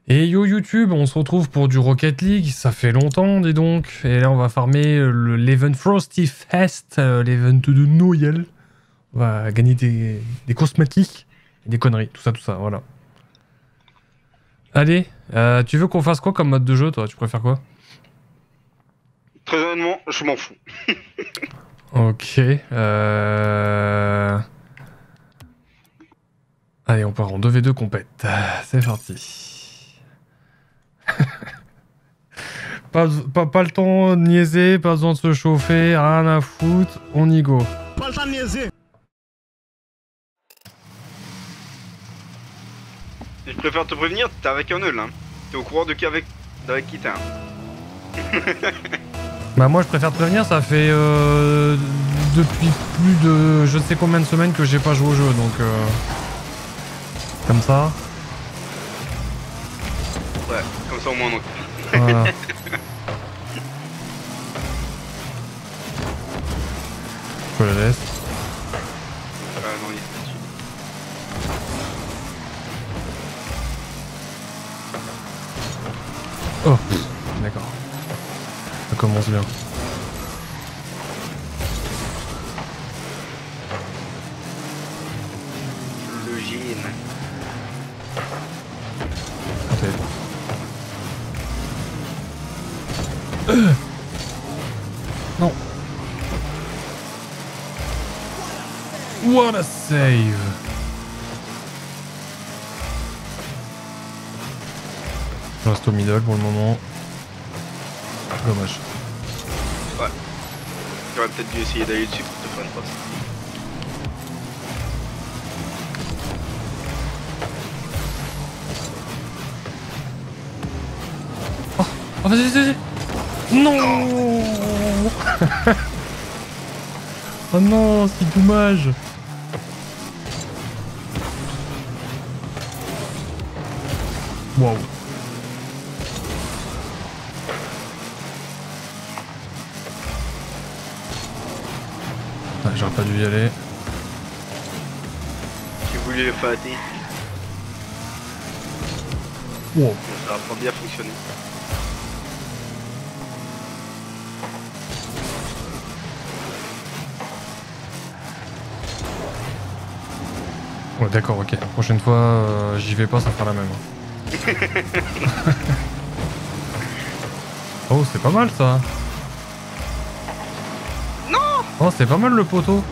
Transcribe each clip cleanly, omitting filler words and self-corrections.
Et yo YouTube, on se retrouve pour du Rocket League, ça fait longtemps dis donc. Et là on va farmer l'event Frosty Fest, l'event de Noël. On va gagner des cosmétiques, et des conneries, tout ça, voilà. Allez, tu veux qu'on fasse quoi comme mode de jeu toi? Tu préfères quoi? Très honnêtement, je m'en fous. Ok, allez, on part en 2v2 compète. C'est parti. Pas le temps de niaiser, pas besoin de se chauffer, rien à foutre, on y go. Pas le temps de niaiser. Je préfère te prévenir, t'es avec un nul, hein. T'es au courant de qui avec qui t'es, hein. Bah moi je préfère te prévenir, ça fait depuis plus de je ne sais combien de semaines que j'ai pas joué au jeu, donc comme ça. Ouais, comme ça au moins donc. Voilà. Je la laisse. Non, il est dessus. Oh, d'accord. Ça commence bien. Le gym. Non. What a save. Je reste au middle pour le moment. Dommage. Ouais. J'aurais peut-être dû essayer d'aller dessus pour te faire une passe. Oh, vas-y. Non. Oh non, c'est dommage. Wow. Ah, j'aurais pas dû y aller. J'ai voulu le fâter. Wow. Ça va pas bien fonctionner. Ouais, d'accord, ok. La prochaine fois, j'y vais pas, ça fera la même. Oh, c'est pas mal ça. Non. Oh, c'est pas mal le poteau.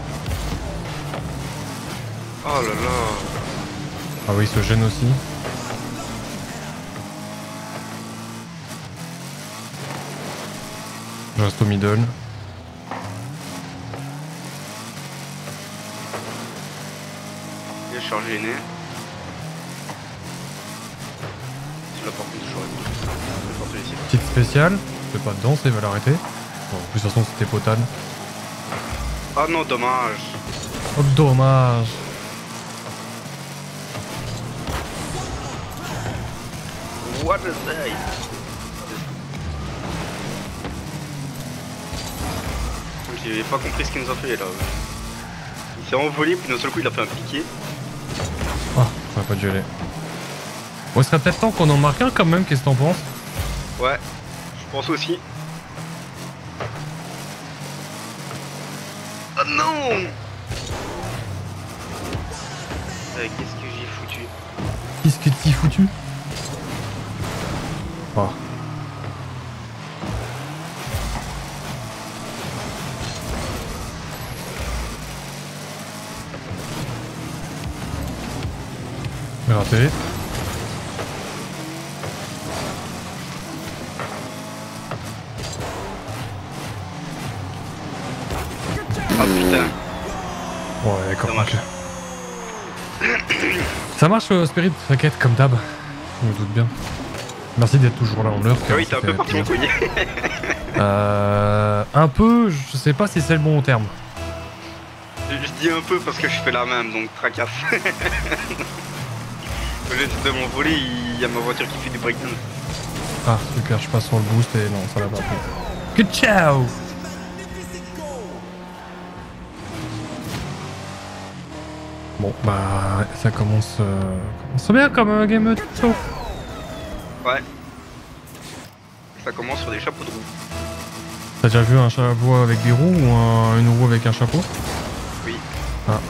Oh là là. Ah oui, il se gêne aussi. Je reste au middle. Il a chargé les nez. Celui-là par contre j'aurais dû. Petite spéciale. C'est pas dedans, ça il va l'arrêter. Bon, en plus, de toute façon, c'était potable. Ah non, dommage. Oh, dommage. What a save. J'ai pas compris ce qu'il nous a fait là. Il s'est envolé puis d'un seul coup il a fait un piqué. Ah, j'aurais pas dû aller. Bon, il serait peut-être temps qu'on en marque un quand même, qu'est-ce que t'en penses? Ouais, je pense aussi. Oh non. Qu'est-ce que j'ai foutu? Qu'est-ce que t'y foutu? Oh. Raté. Ah putain. Ouais, d'accord. Dommage. Ça marche, Spirit, t'inquiète, comme d'hab. Je me doute bien. Merci d'être toujours là en l'heure. Ah oui, t'es un peu parti en couille. Un peu, je sais pas si c'est le bon terme. Je dis un peu parce que je fais la même, donc tracasse. Quand j'essaie de m'envoler, il y a ma voiture qui fait du breakdown. Ah, super, je passe sur le boost et non, ça l'a pas pris. Good ciao. Bon, bah, ça commence bien comme game de show. Ouais. Ça commence sur des chapeaux de roue. T'as déjà vu un chapeau avec des roues ou une roue avec un chapeau? Oui. Ah.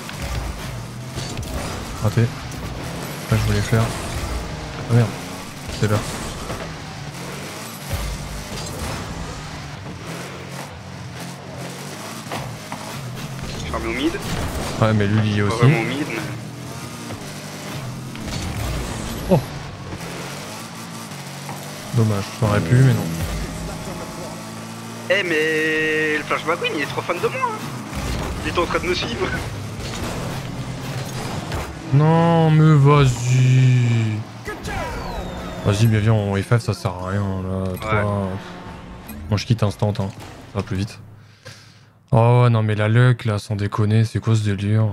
Raté. Ça je voulais faire. Ah merde. C'est là. Charmé au mid. Ouais mais lui il y est Pas aussi. vraiment mid, mais... Oh. Dommage, j'aurais pu mais non. Eh mais le Flash McQueen il est trop fan de moi hein. Il est en train de me suivre. Non mais vas-y. Vas-y bien viens en FF ça sert à rien là. Ouais. Toi... Moi je quitte instant hein. Ça va plus vite. Oh non mais la luck là sans déconner c'est quoi ce délire?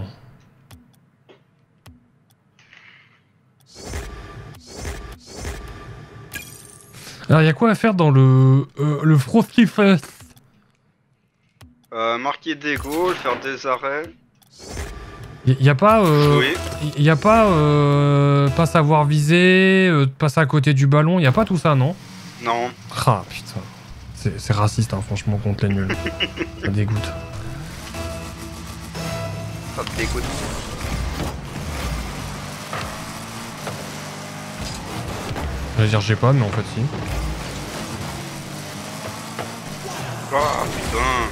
Alors y'a quoi à faire dans le Frosty Fest? Marquer des goals, faire des arrêts. Y a pas Jouer. y a pas pas savoir viser, passer à côté du ballon, y a pas tout ça non? Non. Ah putain. C'est raciste hein, franchement contre les nuls. Ça dégoûte. Ça te dégoûte. J'allais dire j'ai pas mais en fait si. Ah putain.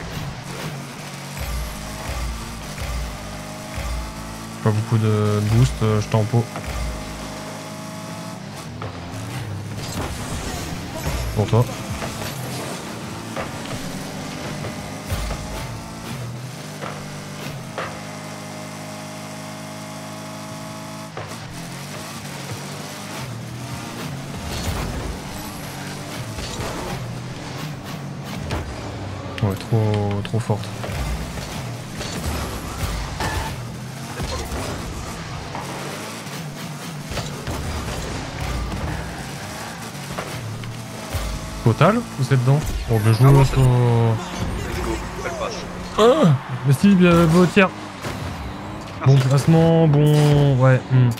Pas beaucoup de boost, je tempo. Pour toi. Ouais, trop forte. Total ou c'est dedans? Bon, bien joué, Ah bon, ça. Let's go, elle passe. Ah merci, bien, beau tir. Bon Merci. placement, bon... Ouais.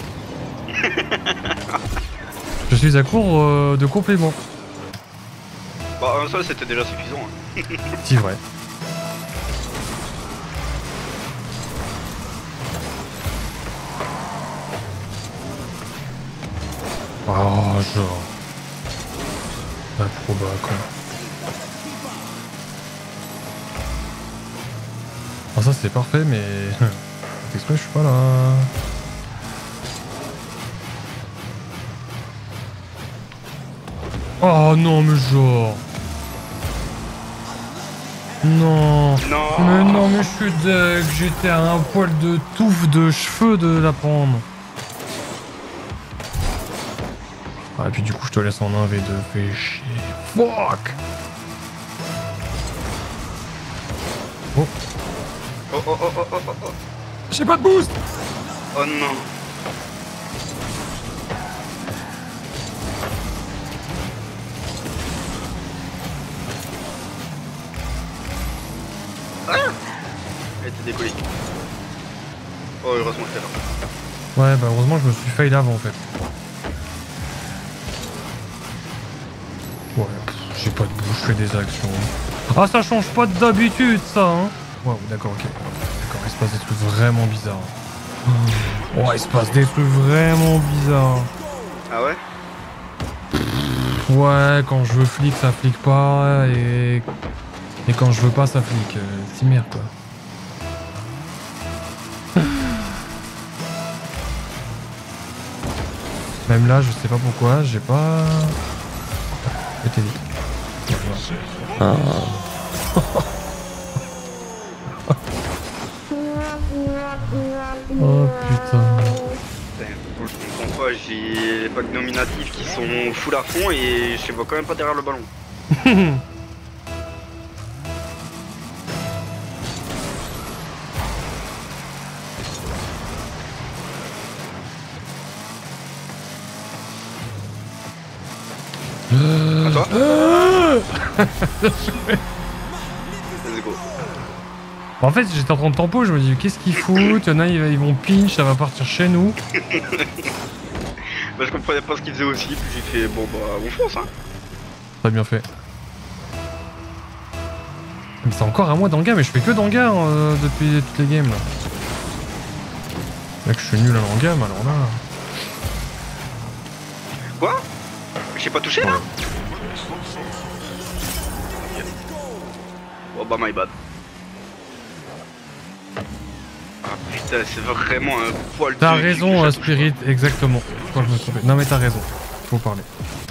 Je suis à court de compléments. Bah un seul c'était déjà suffisant. Hein. C'est vrai. Oh, genre... Pas trop bas, quoi. Ah, ça, c'est parfait, mais... Faites exprès, je suis pas là. Oh, non, mais genre... Non. Non. Mais non, mais je suis deg. J'étais à un poil de touffe de cheveux de la prendre. Ah, et puis du coup, je te laisse en 1v2. Fais chier. Fuck. Oh. Oh oh oh oh oh oh oh. J'ai pas de boost. Oh non. Ah, elle était décollée. Oh heureusement que t'es là. Ouais, bah heureusement, je me suis fail avant en fait. Ouais, j'ai pas de boost, je fais des actions. Ah, ça change pas d'habitude, ça, hein. Ouais, d'accord, ok. D'accord, il se passe des trucs vraiment bizarres. Ouais, il se passe des trucs vraiment bizarres. Ah ouais. Ouais, quand je veux flic, ça flic pas, et quand je veux pas, ça flic. C'est merde, quoi. Même là, je sais pas pourquoi, j'ai pas... C'était vite. Ah. Oh putain. Je comprends pas, j'ai les packs nominatifs qui sont full à fond et je les vois quand même pas derrière le ballon. À toi. Let's go. En fait, j'étais en train de tempo, je me dis qu'est-ce qu'ils foutent? Il y en a, ils vont pinch, ça va partir chez nous. Bah, je comprenais pas ce qu'il faisait aussi, puis j'ai fait bon bah on fonce hein. T'as bien fait. Mais c'est encore à moi d'anga, mais je fais que d'anga depuis toutes les games là. Mec, je suis nul à l'engame alors là. Quoi? J'ai pas touché là? Oh bah my bad. Ah putain, c'est vraiment un poil de... T'as raison, Spirit, exactement. Je crois que je me suis trompé. Non mais t'as raison, faut parler.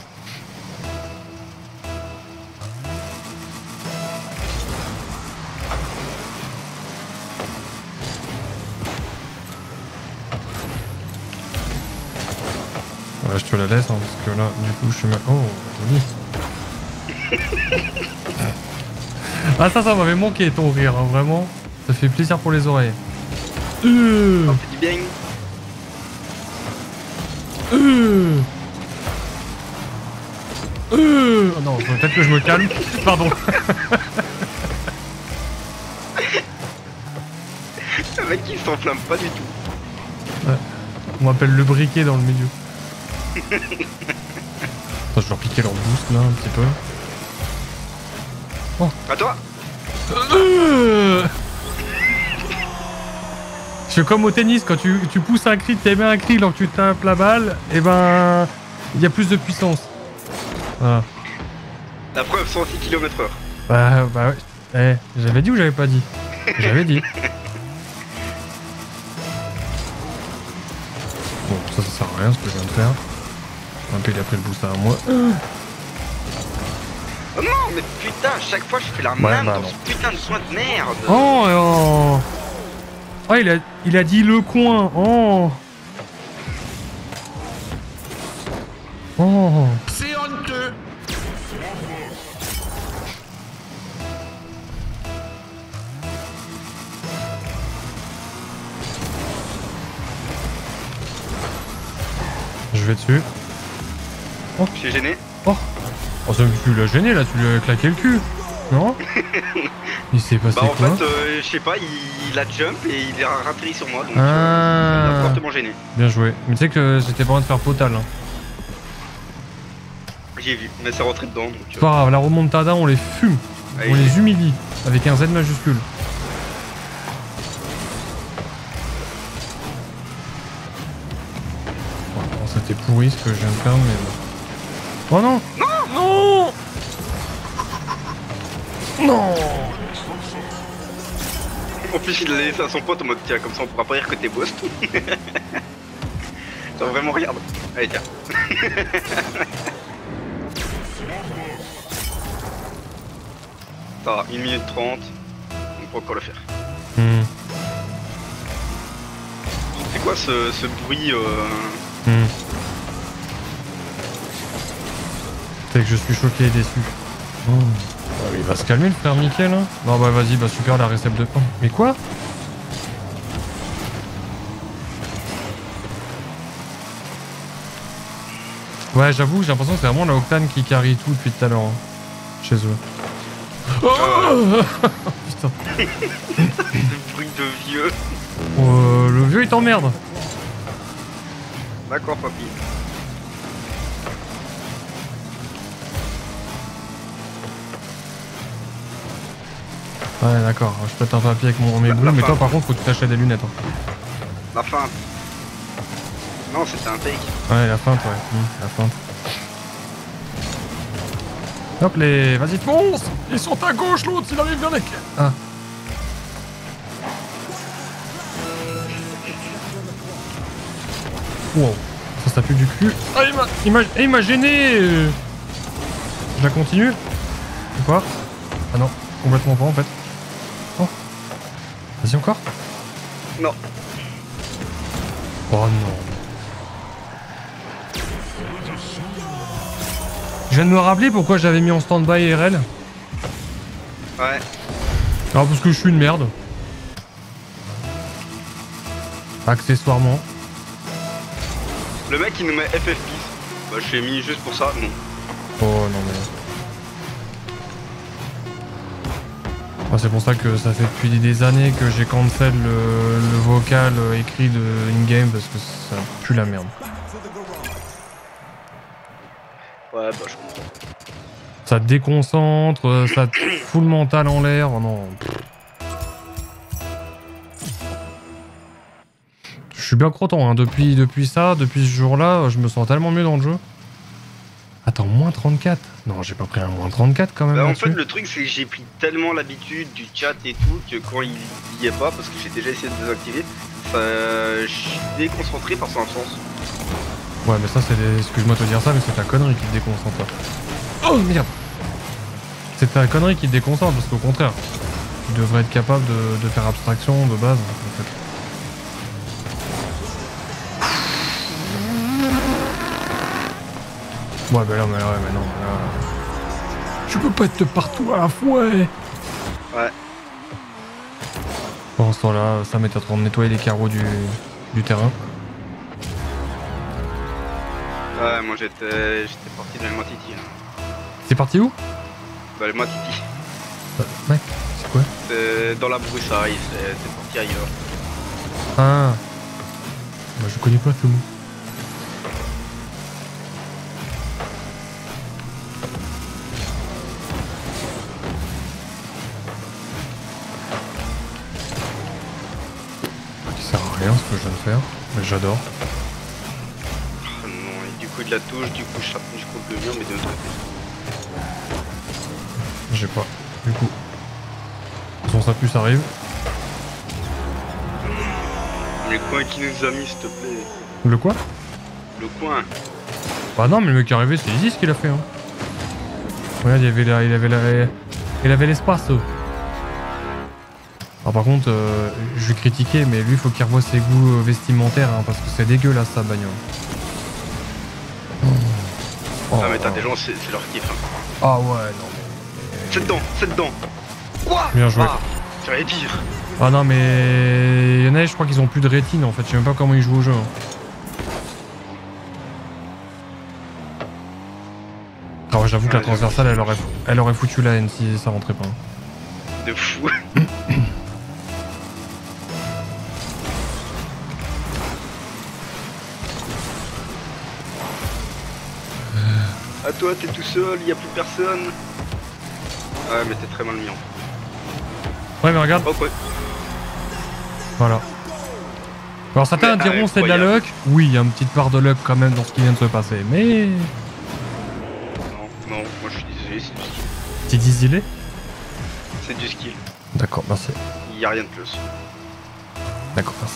Ouais, je te la laisse, hein, parce que là, du coup, je suis mal... Oh, joli. Ah ça m'avait manqué ton rire, hein, vraiment. Ça fait plaisir pour les oreilles. Ça fait du bien. Oh non, faut peut-être que je me calme. Pardon. Le mec il s'enflamme pas du tout. Ouais. On m'appelle le briquet dans le milieu. Attends, je vais leur piquer leur boost là un petit peu. Oh. À toi. C'est comme au tennis, quand tu pousses un cri, t'émets un cri alors que tu tapes la balle, et ben il y a plus de puissance. Voilà. La preuve 106 km/h. Bah ouais. Eh, j'avais dit ou j'avais pas dit? J'avais dit. Bon, ça sert à rien ce que je viens de faire. Un peu il a pris le boost à moi. Oh non, mais putain, à chaque fois je fais la même dans ce putain de soin de merde. Oh, oh, il a dit le coin. Oh. Oh. C'est honteux. Je vais dessus. Oh. Je suis gêné. Oh. Oh, ça, tu l'as gêné là, tu lui as claqué le cul. Non? Il s'est passé bah en quoi? fait, je sais pas, il a jump et il a ratterri sur moi, donc ah. ça m'a fortement gêné. Bien joué. Mais tu sais que c'était pas loin de faire potal. Hein. J'ai vu, mais c'est rentré dedans. Donc, C'est pas grave, la remontada, on les fume. allez, on les humilie. Avec un Z majuscule. Bon, c'était pourri ce que je viens de faire, mais... Oh non! Non! Non! Non! En plus, il l'a laissé à son pote en mode tiens, comme ça on pourra pas dire que t'es boss. Attends, vraiment, regarde. Allez, tiens. Ça va, 1 minute 30. On peut encore le faire. C'est quoi ce bruit C'est que je suis choqué et déçu. Oh. Ah, il va se calmer le frère Mickaël hein. Non bah vas-y, bah super la récepte de... Oh, mais quoi? Ouais j'avoue, j'ai l'impression que c'est vraiment la Octane qui carry tout depuis tout à l'heure hein, chez eux. Oh putain. Ce bruit de vieux. Le vieux il t'emmerde. D'accord papy. Ouais d'accord, je pète un papier avec mes bruits, mais toi par contre faut que tu t'achètes des lunettes. Hein. La feinte. Non, c'était un take. Ouais, la feinte, ouais. La feinte. Hop les... Vas-y fonce. Ils sont à gauche, l'autre, il arrive vers les... Ah. Wow. Ça pue du cul. Ah, il m'a gêné. Je la continue. Ou quoi? Ah non, complètement pas en fait. Oh. Vas-y encore. Non. Oh non. Je viens de me rappeler pourquoi j'avais mis en stand-by RL. Ouais. Alors parce que je suis une merde. Accessoirement. Le mec il nous met FF10. Bah je l'ai mis juste pour ça, non. Oh non mais... Ah, c'est pour ça que ça fait depuis des années que j'ai cancel le vocal écrit de in-game parce que ça pue la merde. Ouais, bah je comprends. Ça te déconcentre, ça te fout le mental en l'air. Oh non. Je suis bien content, hein. Depuis ce jour-là, je me sens tellement mieux dans le jeu. Attends, moins 34? Non, j'ai pas pris un moins 34 quand même. Bah, en fait, le truc, c'est que j'ai pris tellement l'habitude du chat et tout que quand il y est pas, parce que j'ai déjà essayé de désactiver, je suis déconcentré par son absence. Ouais, mais ça, c'est excuse-moi de te dire ça, mais c'est ta connerie qui te déconcentre. Oh merde! C'est ta connerie qui te déconcentre, parce qu'au contraire, tu devrais être capable de faire abstraction de base, en fait. Ouais, bah là, mais non, là... Tu peux pas être partout à la fois. Ouais. Pendant ce temps-là, Sam est en train de nettoyer les carreaux du terrain. Ouais, moi j'étais parti dans le Matiti. C'est parti où? Bah, le Matiti. Mec, c'est quoi? C'est dans la broussaille, c'est parti ailleurs. Ah. Bah, je connais pas ce mot. Rien ce que je viens de faire, mais j'adore. Oh non, et du coup de la touche, du coup je compte le mur, mais de l'autre côté. J'ai pas, du coup. De toute façon, ça plus arrive. Le coin qui nous a mis, s'il te plaît. Le quoi? Le coin. Bah non, mais le mec qui est arrivé, c'est easy ce qu'il a fait. Hein. Regarde, il avait l'espace. Alors par contre, je vais critiquer, mais lui, il faut qu'il revoie ses goûts vestimentaires, hein, parce que c'est dégueulasse sa bagnole. Oh, ah mais t'as des gens, c'est leur kiff. Hein. Ah ouais, non mais... C'est dedans. Ouah, bien joué. Ah, j'allais dire. Ah non mais... Il y en a, je crois qu'ils ont plus de rétine en fait, je sais même pas comment ils jouent au jeu. Hein. Alors j'avoue que la transversale, elle aurait foutu la haine si ça rentrait pas. De fou. À toi, t'es tout seul, y a plus personne. Ouais, mais t'es très mal mis en fait. Ouais, mais regarde. Oh, ouais. Voilà. Alors certains diront c'est de la luck. Oui, il y a une petite part de luck quand même dans ce qui vient de se passer, mais... Non, moi je suis désolé, c'est du skill. Tu dis zélé? C'est du skill. D'accord, merci. Y a rien de plus. D'accord, merci.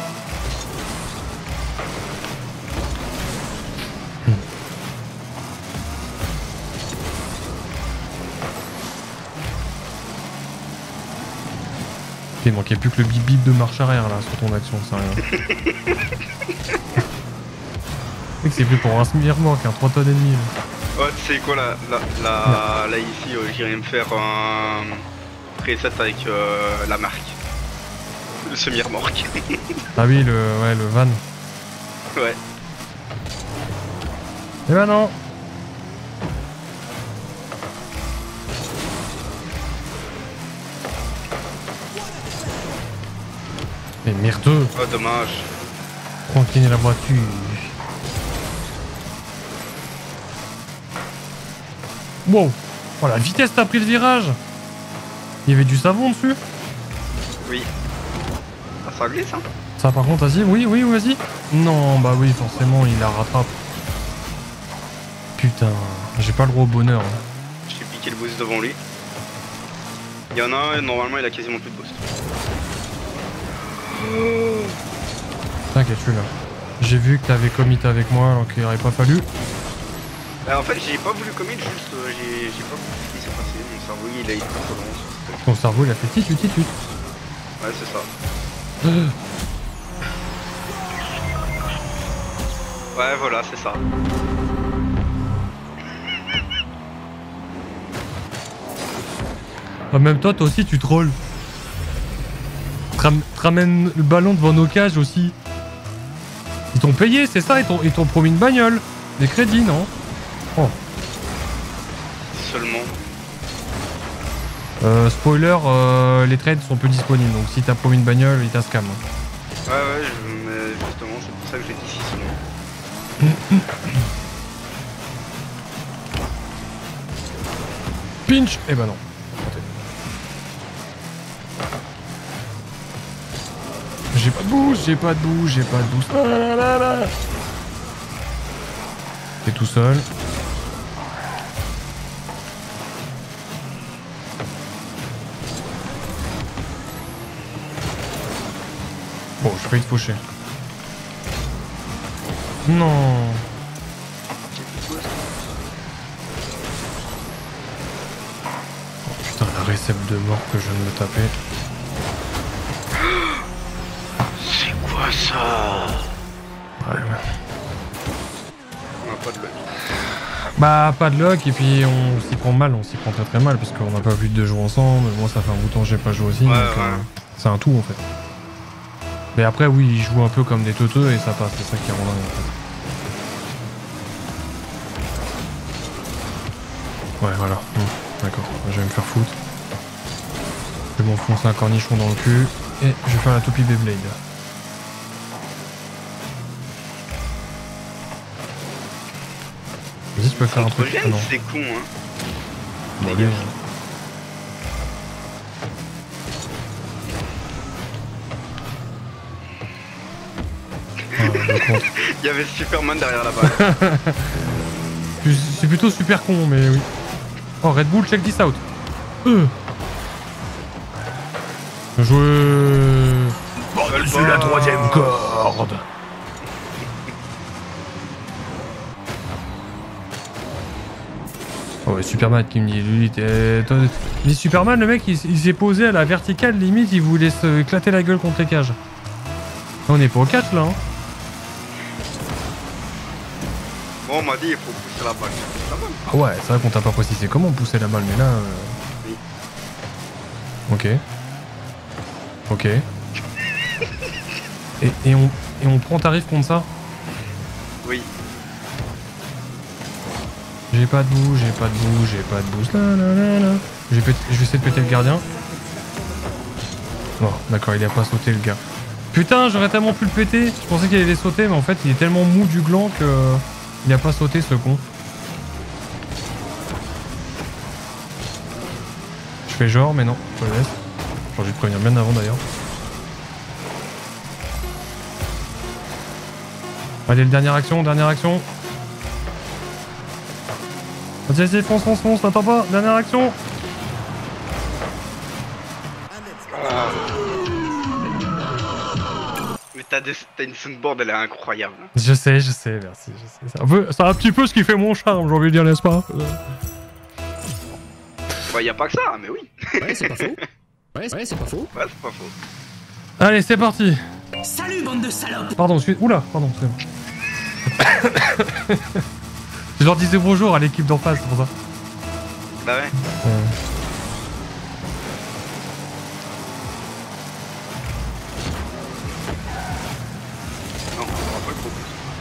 Il manquait plus que le bip bip de marche arrière là sur ton action, c'est rien. C'est plus pour un semi-remorque, un 3 tonnes et demi. Ouais, tu sais quoi là ici, j'irai me faire un preset avec la marque. Le semi-remorque. Ah oui, le van. Ouais. Eh ben non. Mais merdeux. Oh dommage. Tranquille la voiture. Wow. Oh la vitesse t'as pris le virage. Il y avait du savon dessus. Oui. Ah ça glisse hein. Ça par contre vas-y, oui vas-y. Non bah oui forcément il la rattrape. Putain, j'ai pas le droit au bonheur. Hein. J'ai piqué le boost devant lui. Il y en a un, normalement il a quasiment plus de boost. T'inquiète, je suis là. J'ai vu que t'avais commit avec moi alors qu'il aurait pas fallu. En fait, j'ai pas voulu commit, juste j'ai pas compris ce qui s'est passé. Mon cerveau il a été trop long. Ton cerveau il a fait titut. Ouais, c'est ça. Ouais, voilà, c'est ça. En même temps, toi aussi tu trolls. Ramène le ballon devant nos cages aussi. Ils t'ont payé, c'est ça? Ils t'ont promis une bagnole. Des crédits, non? Oh. Seulement. Spoiler, les trades sont plus disponibles. Donc si t'as promis une bagnole, ils t'a scam. Ouais, mais justement, c'est pour ça que j'ai dit si seulement. Pinch. Eh ben non. J'ai pas de boost, j'ai pas de boost, j'ai pas de boost. Ah là là là. T'es tout seul. Bon, je peux te faucher. Non. Oh putain, la récepte de mort que je viens de me taper. C'est quoi ça? Ouais, ouais. On a pas de luck. Bah, pas de luck, et puis on s'y prend mal, on s'y prend très très mal, parce qu'on n'a pas vu de jouer ensemble. Moi, ça fait un bout de temps que j'ai pas joué aussi, Ouais, donc ouais. c'est un tout en fait. Mais après, oui, ils jouent un peu comme des teuteux et ça passe, c'est ça qui est rendant en fait. Ouais, voilà. D'accord, je vais me faire foutre. Je vais m'enfoncer un cornichon dans le cul et je vais faire la toupie Beyblade. Vas-y, je peux faire un truc. Ah, non. C'est con, hein. Bah, Dégage. lui, le contre. Il y avait Superman derrière la balle. C'est plutôt super con, mais oui. Oh, Red Bull, check this out. Jouer. C'est la troisième corde. Oh, ouais, Superman qui me dit, lui, mais Superman, le mec, il s'est posé à la verticale, limite, il voulait se éclater la gueule contre les cages. Là, on est pas au catch, là, hein. Bon, on m'a dit il faut pousser la balle. La balle. Ah ouais, c'est vrai qu'on t'a pas précisé comment pousser la balle, mais là... Oui. Ok. Ok. et on prend tarif contre ça? Oui. J'ai pas de boost, j'ai pas de boost, j'ai pas de boost. Là, là, là, là. Je vais essayer de péter le gardien. Bon, d'accord, il a pas sauté le gars. Putain, j'aurais tellement pu le péter. Je pensais qu'il allait sauter, mais en fait, il est tellement mou du gland que... Il a pas sauté, ce con. Je fais genre, mais non, je le laisse. J'aurais dû te prévenir bien avant, d'ailleurs. Allez, dernière action, dernière action. Vas-y, vas-y, fonce, fonce, fonce, t'attends pas, dernière action. Mais t'as une soundboard, elle est incroyable. Je sais, merci, je sais. C'est un petit peu ce qui fait mon charme, j'ai envie de dire, n'est-ce pas? Bah, y a pas que ça, mais oui. Ouais, c'est pas faux. Ouais, c'est pas faux. Ouais, c'est pas faux. Allez, c'est parti. Salut, bande de salopes. Pardon, oula, pardon, c'est bon. Je leur disais bonjour à l'équipe d'en face, c'est pour ça. Bah ouais. Non, on aura pas le coup.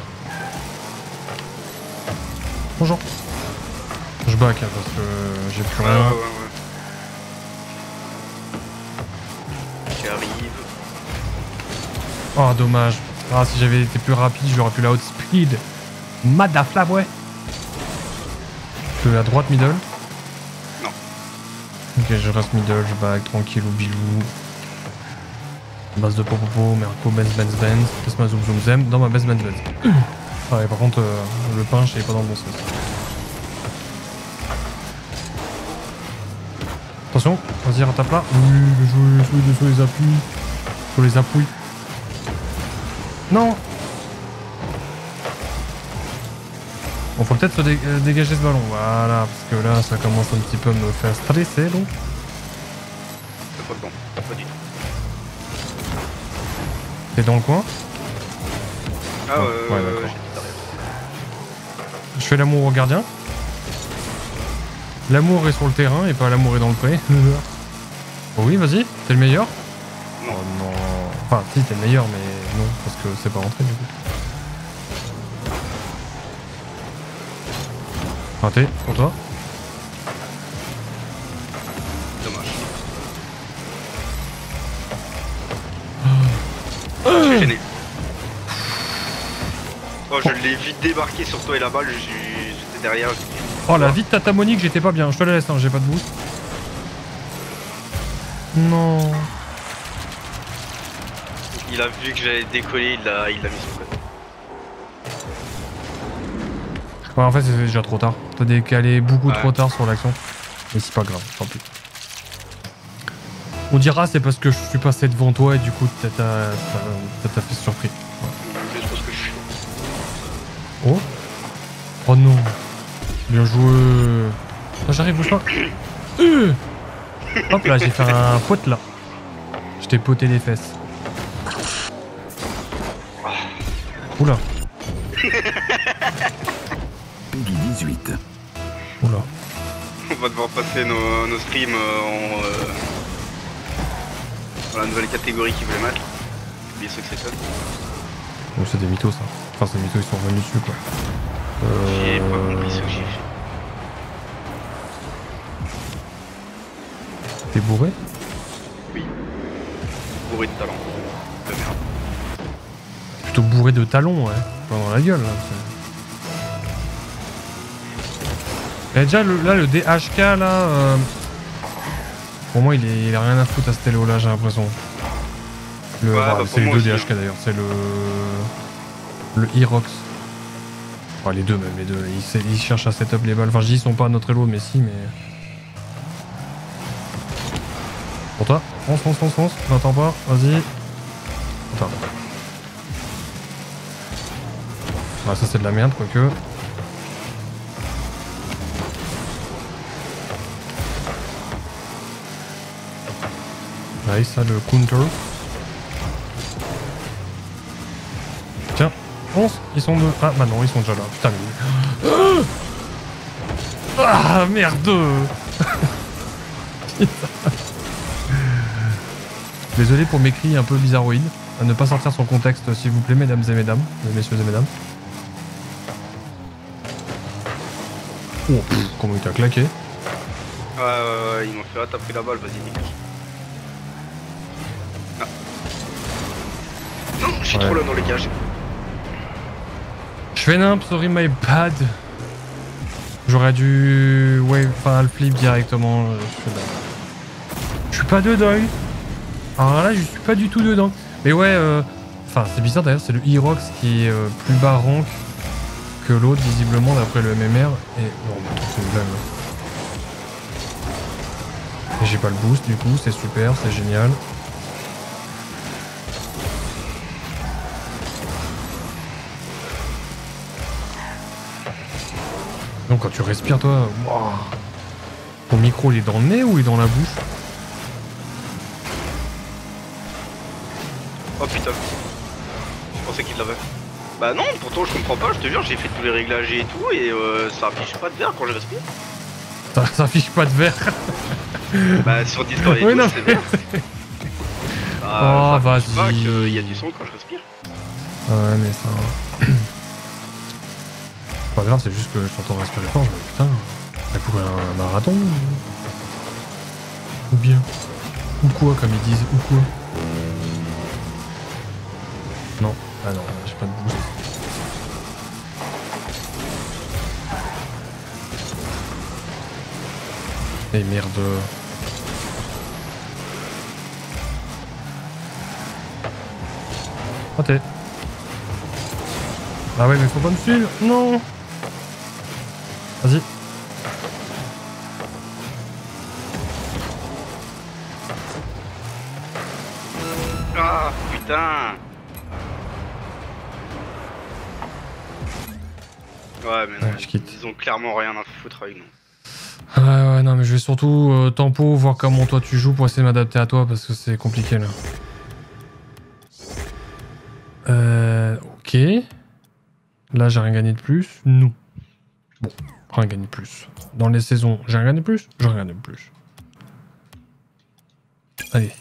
Bonjour. Je back hein, parce que j'ai plus rien. Ouais. J'arrive. Oh, dommage. Ah, si j'avais été plus rapide, j'aurais pu la outspeed. Madafla, ouais. À droite, middle. Non. Ok, je reste middle, je back, tranquille ou bilou. Base de popopo, Merco, Benz, laisse-moi zoom zoom zem, dans ma Benz. Ah ouais, par contre, le pinch est pas dans le bon sens. Attention, vas-y, rattrape là. Oui, sur les appuis. Sur les appuis. Non. Bon, faut peut-être se dégager ce ballon, voilà, parce que là, ça commence un petit peu à me faire stresser, donc. C'est pas bon, pas du tout. T'es dans le coin? Ah ouais, d'accord. j'étais derrière. Je fais l'amour au gardien. L'amour est sur le terrain et pas l'amour est dans le pré. Oh oui, vas-y, t'es le meilleur? Non. Oh non. Enfin, si, t'es le meilleur, mais non, parce que c'est pas rentré du coup. Raté, pour toi. Dommage. Je suis gêné. Oh, je l'ai vite débarqué sur toi et la balle, j'étais derrière. Oh la vie de Tata Monique, j'étais pas bien. Je te la laisse, hein, j'ai pas de boost. Non. Il a vu que j'allais décoller, il l'a mis sur le côté. Ouais, en fait, c'est déjà trop tard. T'as décalé beaucoup trop tard sur l'action. Mais c'est pas grave, tant pis. On dira c'est parce que je suis passé devant toi et du coup t'as fait surpris. Ouais. Je pense que je suis. Oh. Oh non. Bien joué. Ah, j'arrive, bouge pas. Hop là, j'ai fait un pote là. Je t'ai poté les fesses. Oula. Peggy 18. Oula. On va devoir passer nos streams dans la nouvelle catégorie qu'ils voulaient mettre. Oubliez ce que c'est ça. Bon, c'est des mythos ça. Enfin, c'est des mythos, ils sont revenus dessus quoi. J'ai pas compris ce que j'ai fait. T'es bourré? Oui. Bourré de talent. De merde. Plutôt bourré de talons, ouais. Pas dans la gueule là. Et déjà là le DHK là. Pour moi il a rien à foutre à ce télo là, j'ai l'impression. Ouais, bah, c'est les deux DHK d'ailleurs, c'est le Herox. Enfin les deux même, les deux. Ils cherchent à setup les balles. Enfin je dis ils sont pas à notre elo mais si mais. Pour toi, fonce, n'attends pas, vas-y. Attends. Ah ça c'est de la merde quoique. Nice ça le counter. Tiens, fonce, ils sont deux. Ah bah non ils sont déjà là, putain mais... Ah merde. Désolé pour mes cris un peu bizarroïdes. À ne pas sortir son contexte s'il vous plaît mesdames et mesdames. Messieurs et mesdames. Oh pff, comment il t'a claqué. Ouais, ils m'ont fait t'as pris la balle, vas-y nique. Ah. Non, je suis trop là dans les cages. Je fais nimp, sorry my bad. J'aurais dû... Ouais, enfin le flip directement. Je suis pas dedans. Alors là, je suis pas du tout dedans. Mais ouais, enfin, c'est bizarre d'ailleurs, c'est le Herox qui est plus bas rank que l'autre, visiblement, d'après le MMR. Et non, mais c'est une blague. Et j'ai pas le boost, du coup, c'est super, c'est génial. Donc, quand tu respires, toi, wow. Ton micro, il est dans le nez ou il est dans la bouche? Oh putain. Je pensais qu'il l'avait. Bah non, pourtant je comprends pas, je te jure, j'ai fait tous les réglages et tout et ça affiche pas de vert quand je respire. Ça affiche pas de vert. Bah sur Discord et oui, tout, non, c'est vert. Oh vas-y. Je sais pas qu'il y a du son quand je respire. Ouais mais ça... C'est pas grave, c'est juste que je t'entends respirer fort, je me dis putain, t'as couru un marathon ou bien? Ou quoi comme ils disent, ou quoi? Non, ah non, j'ai pas de boost. Eh merde. Raté. Ah ouais mais faut pas me suivre. Non. Vas-y. Ah putain. Ouais mais non, je quitte. Ils ont clairement rien à foutre avec nous. Ouais non mais je vais surtout tempo, voir comment toi tu joues pour essayer de m'adapter à toi parce que c'est compliqué là. Ok. Là j'ai rien gagné de plus. Non. Bon, rien gagné de plus. Dans les saisons, j'ai rien gagné de plus. J'ai rien gagné de plus. Allez.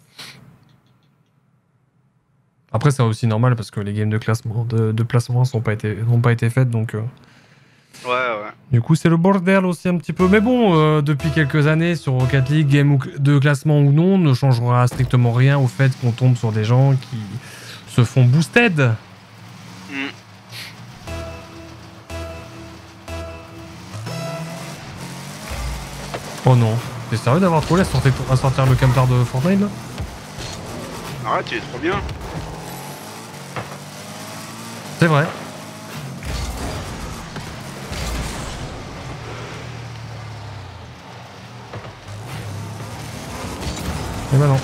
Après c'est aussi normal parce que les games de classement, de placement n'ont pas été faites donc... Ouais. Du coup, c'est le bordel aussi un petit peu. Mais bon, depuis quelques années, sur Rocket League, game de classement ou non, ne changera strictement rien au fait qu'on tombe sur des gens qui se font boosted. Oh non. T'es sérieux d'avoir trop l'aise à sortir le camtar de Fortnite là? Arrête, il est trop bien. C'est vrai. Et bah non.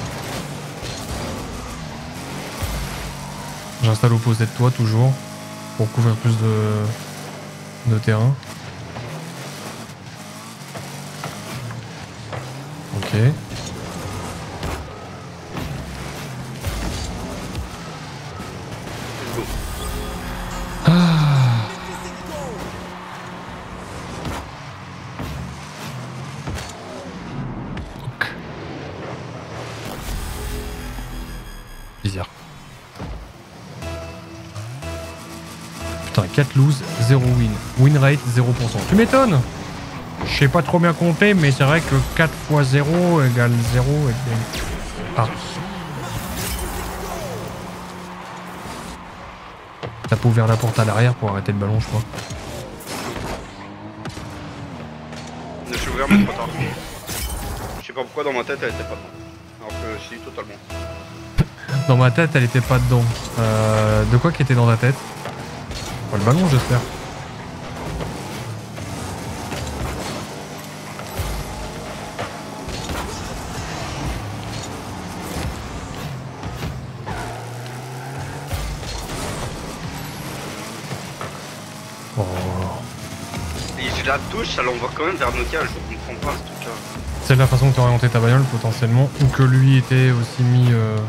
J'installe opposé de toi toujours pour couvrir plus de terrain. Ok. Ah. Ok. Bizarre. Putain, 4 lose, 0 win. Win rate 0%. Tu m'étonnes? Je sais pas trop bien compter, mais c'est vrai que 4 x 0 égale 0 égale... Ah. T'as pas ouvert la porte à l'arrière pour arrêter le ballon, je crois. Je suis ouvert mais trop tard. Je sais pas pourquoi dans ma tête elle était pas dedans. Alors que si, totalement. Dans ma tête, elle était pas dedans. De quoi qui était dans ta tête? Oh, le ballon, j'espère. Oh. Et j'ai la touche, ça l'envoie quand même vers nos cages, je comprends pas ce truc là. C'est la façon que tu as orienté ta bagnole potentiellement, ou que lui était aussi mis...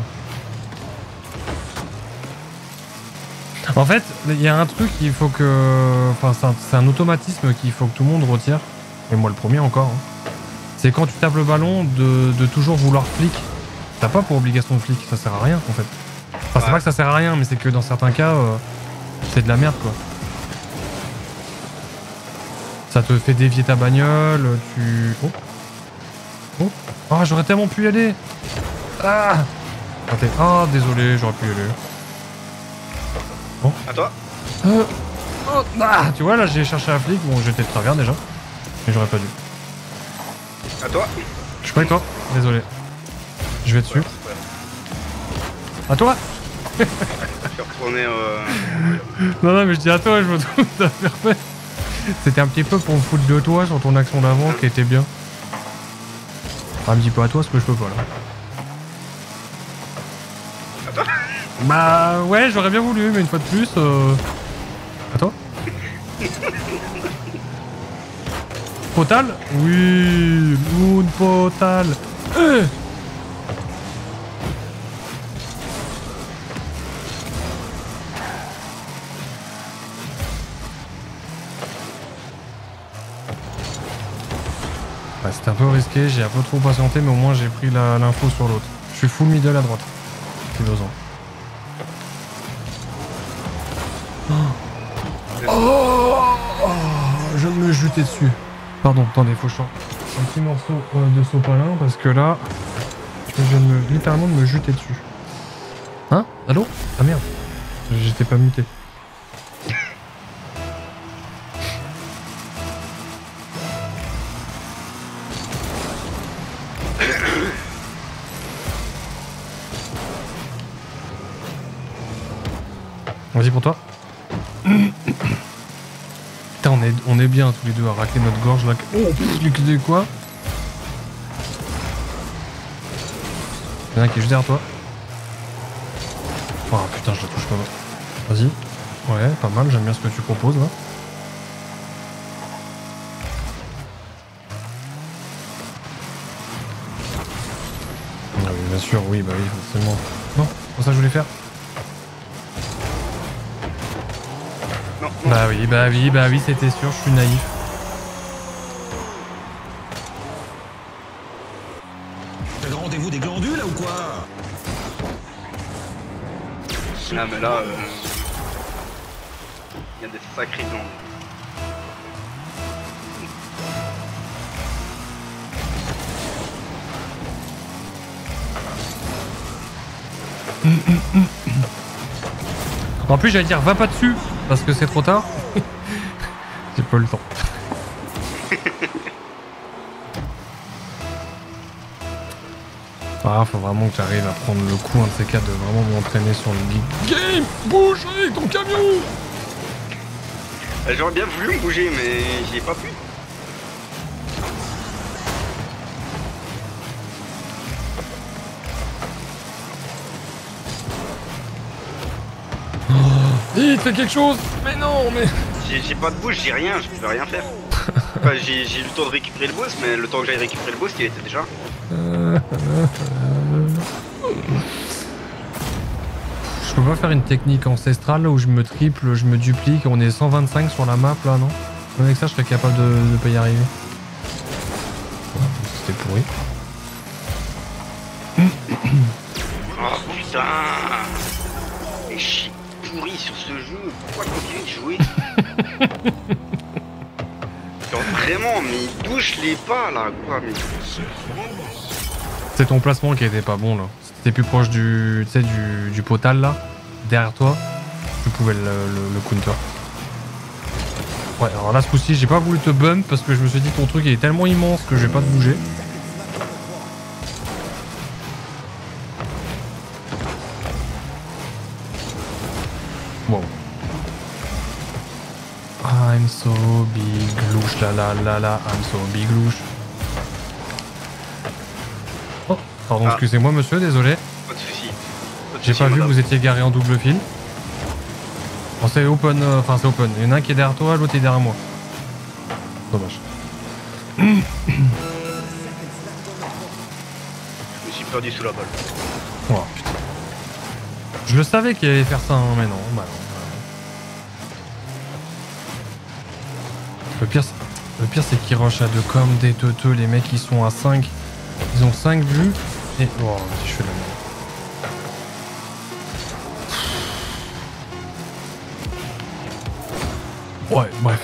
En fait, il y a un truc qu'il faut que... Enfin, c'est un automatisme qu'il faut que tout le monde retire, et moi le premier encore. Hein. C'est quand tu tapes le ballon de toujours vouloir flic. T'as pas pour obligation de flic, ça sert à rien en fait. Enfin, c'est pas que ça sert à rien, mais c'est que dans certains cas, c'est de la merde quoi. Ça te fait dévier ta bagnole, tu... Oh. Oh, oh j'aurais tellement pu y aller. Ah. Oh, désolé, j'aurais pu y aller. Bon. À toi. Oh, ah, tu vois, là, j'ai cherché un flic. Bon, j'étais de travers déjà. Mais j'aurais pas dû. À toi. Je suis pas avec toi. Désolé. Je vais dessus. Ouais. À toi. Je suis retourné Non, mais je dis à toi, je me trouve t'as parfait. C'était un petit peu pour me foutre de toi sur ton action d'avant qui était bien. Un petit peu à toi, ce que je peux pas là. À toi. Bah ouais, j'aurais bien voulu, mais une fois de plus... À toi. Potal? Oui, Moon Potal. Ouais, c'était un peu risqué, j'ai un peu trop patienté, mais au moins j'ai pris l'info sur l'autre. Je suis full middle à droite. Si besoin. Je viens de me jeter dessus. Pardon, attendez, faut que je sorte un petit morceau de sopalin parce que là, je viens littéralement de me jeter dessus. Hein? Allô? Ah merde, j'étais pas muté. Vas-y pour toi. Putain, on est bien tous les deux à racler notre gorge là. Oh, c'est quoi? Il y en a un qui est juste derrière toi. Oh putain, je la touche pas. Vas-y. Ouais, pas mal, j'aime bien ce que tu proposes là. Ah oui, bien sûr, oui, bah oui, forcément. Non, c'est pour ça que je voulais faire. Non. Bah oui, c'était sûr, je suis naïf. T'as le rendez-vous des glandules là ou quoi? Ah mais là, il y a des sacrés glandes. En plus, j'allais dire va pas dessus parce que c'est trop tard. J'ai pas eu le temps. Ah, faut vraiment que j'arrive à prendre le coup, un de ces quatre, de vraiment m'entraîner sur le big game. Bouge avec ton camion. J'aurais bien voulu me bouger, mais j'y ai pas pu. Vite, fais quelque chose. Mais non, mais... J'ai pas de bouche, j'ai rien, je peux rien faire. Enfin, j'ai eu le temps de récupérer le boss, mais le temps que j'aille récupérer le boss, il était déjà. Je peux pas faire une technique ancestrale là, où je me triple, je me duplique, on est 125 sur la map là, non? Avec ça, je serais capable de pas y arriver. Ouais, c'était pourri. Oh putain! Et je suis pourri sur ce jeu, pourquoi je continue de jouer? Genre vraiment, mais il touche les pas là, quoi, mais... C'est ton placement qui était pas bon là. Si t'étais plus proche du, tu sais, du potal là, derrière toi, tu pouvais le counter. Ouais, alors là ce coup-ci, j'ai pas voulu te bump parce que je me suis dit ton truc il est tellement immense que je vais pas te bouger. Wow. I'm so big louche, la la la la, I'm so big louche. Oh, pardon, excusez-moi monsieur, désolé. Pas de soucis. J'ai pas vu que vous étiez garé en double fil. Bon, c'est open, enfin c'est open. Il y en a un qui est derrière toi, l'autre est derrière moi. Dommage. Je me suis perdu sous la balle. Oh putain. Je le savais qu'il allait faire ça, hein, mais non, bah non. Le pire c'est qu'ils rushent à 2 comme des teuteux, les mecs ils sont à 5. Ils ont 5 vues. Et... Oh, si je fais de la merde. Ouais, bref.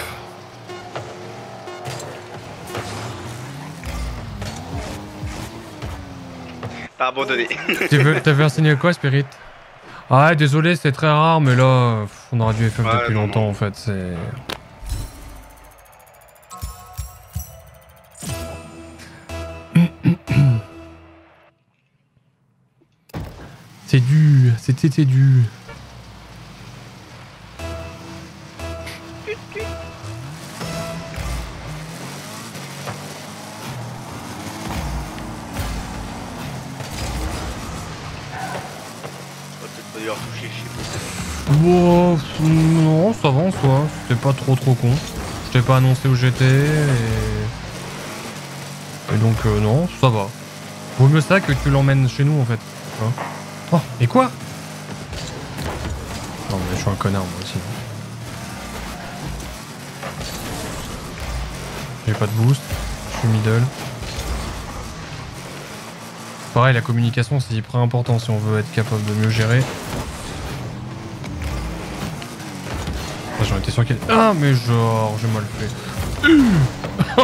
T'as abandonné. T'avais enseigné quoi, Spirit? Ah, désolé, c'était très rare, mais là, on aurait dû FF depuis longtemps en fait. C'est. C'est du. C'était du. Wow, non, ça va en soi. C'était pas trop con. Je t'ai pas annoncé où j'étais et donc non, ça va. Vaut mieux ça que tu l'emmènes chez nous en fait. Hein. Oh, et quoi? Non mais je suis un connard moi aussi. J'ai pas de boost. Je suis middle. Pareil, la communication c'est hyper important si on veut être capable de mieux gérer. J'en étais sûr qu'il... Ah mais genre, j'ai mal fait.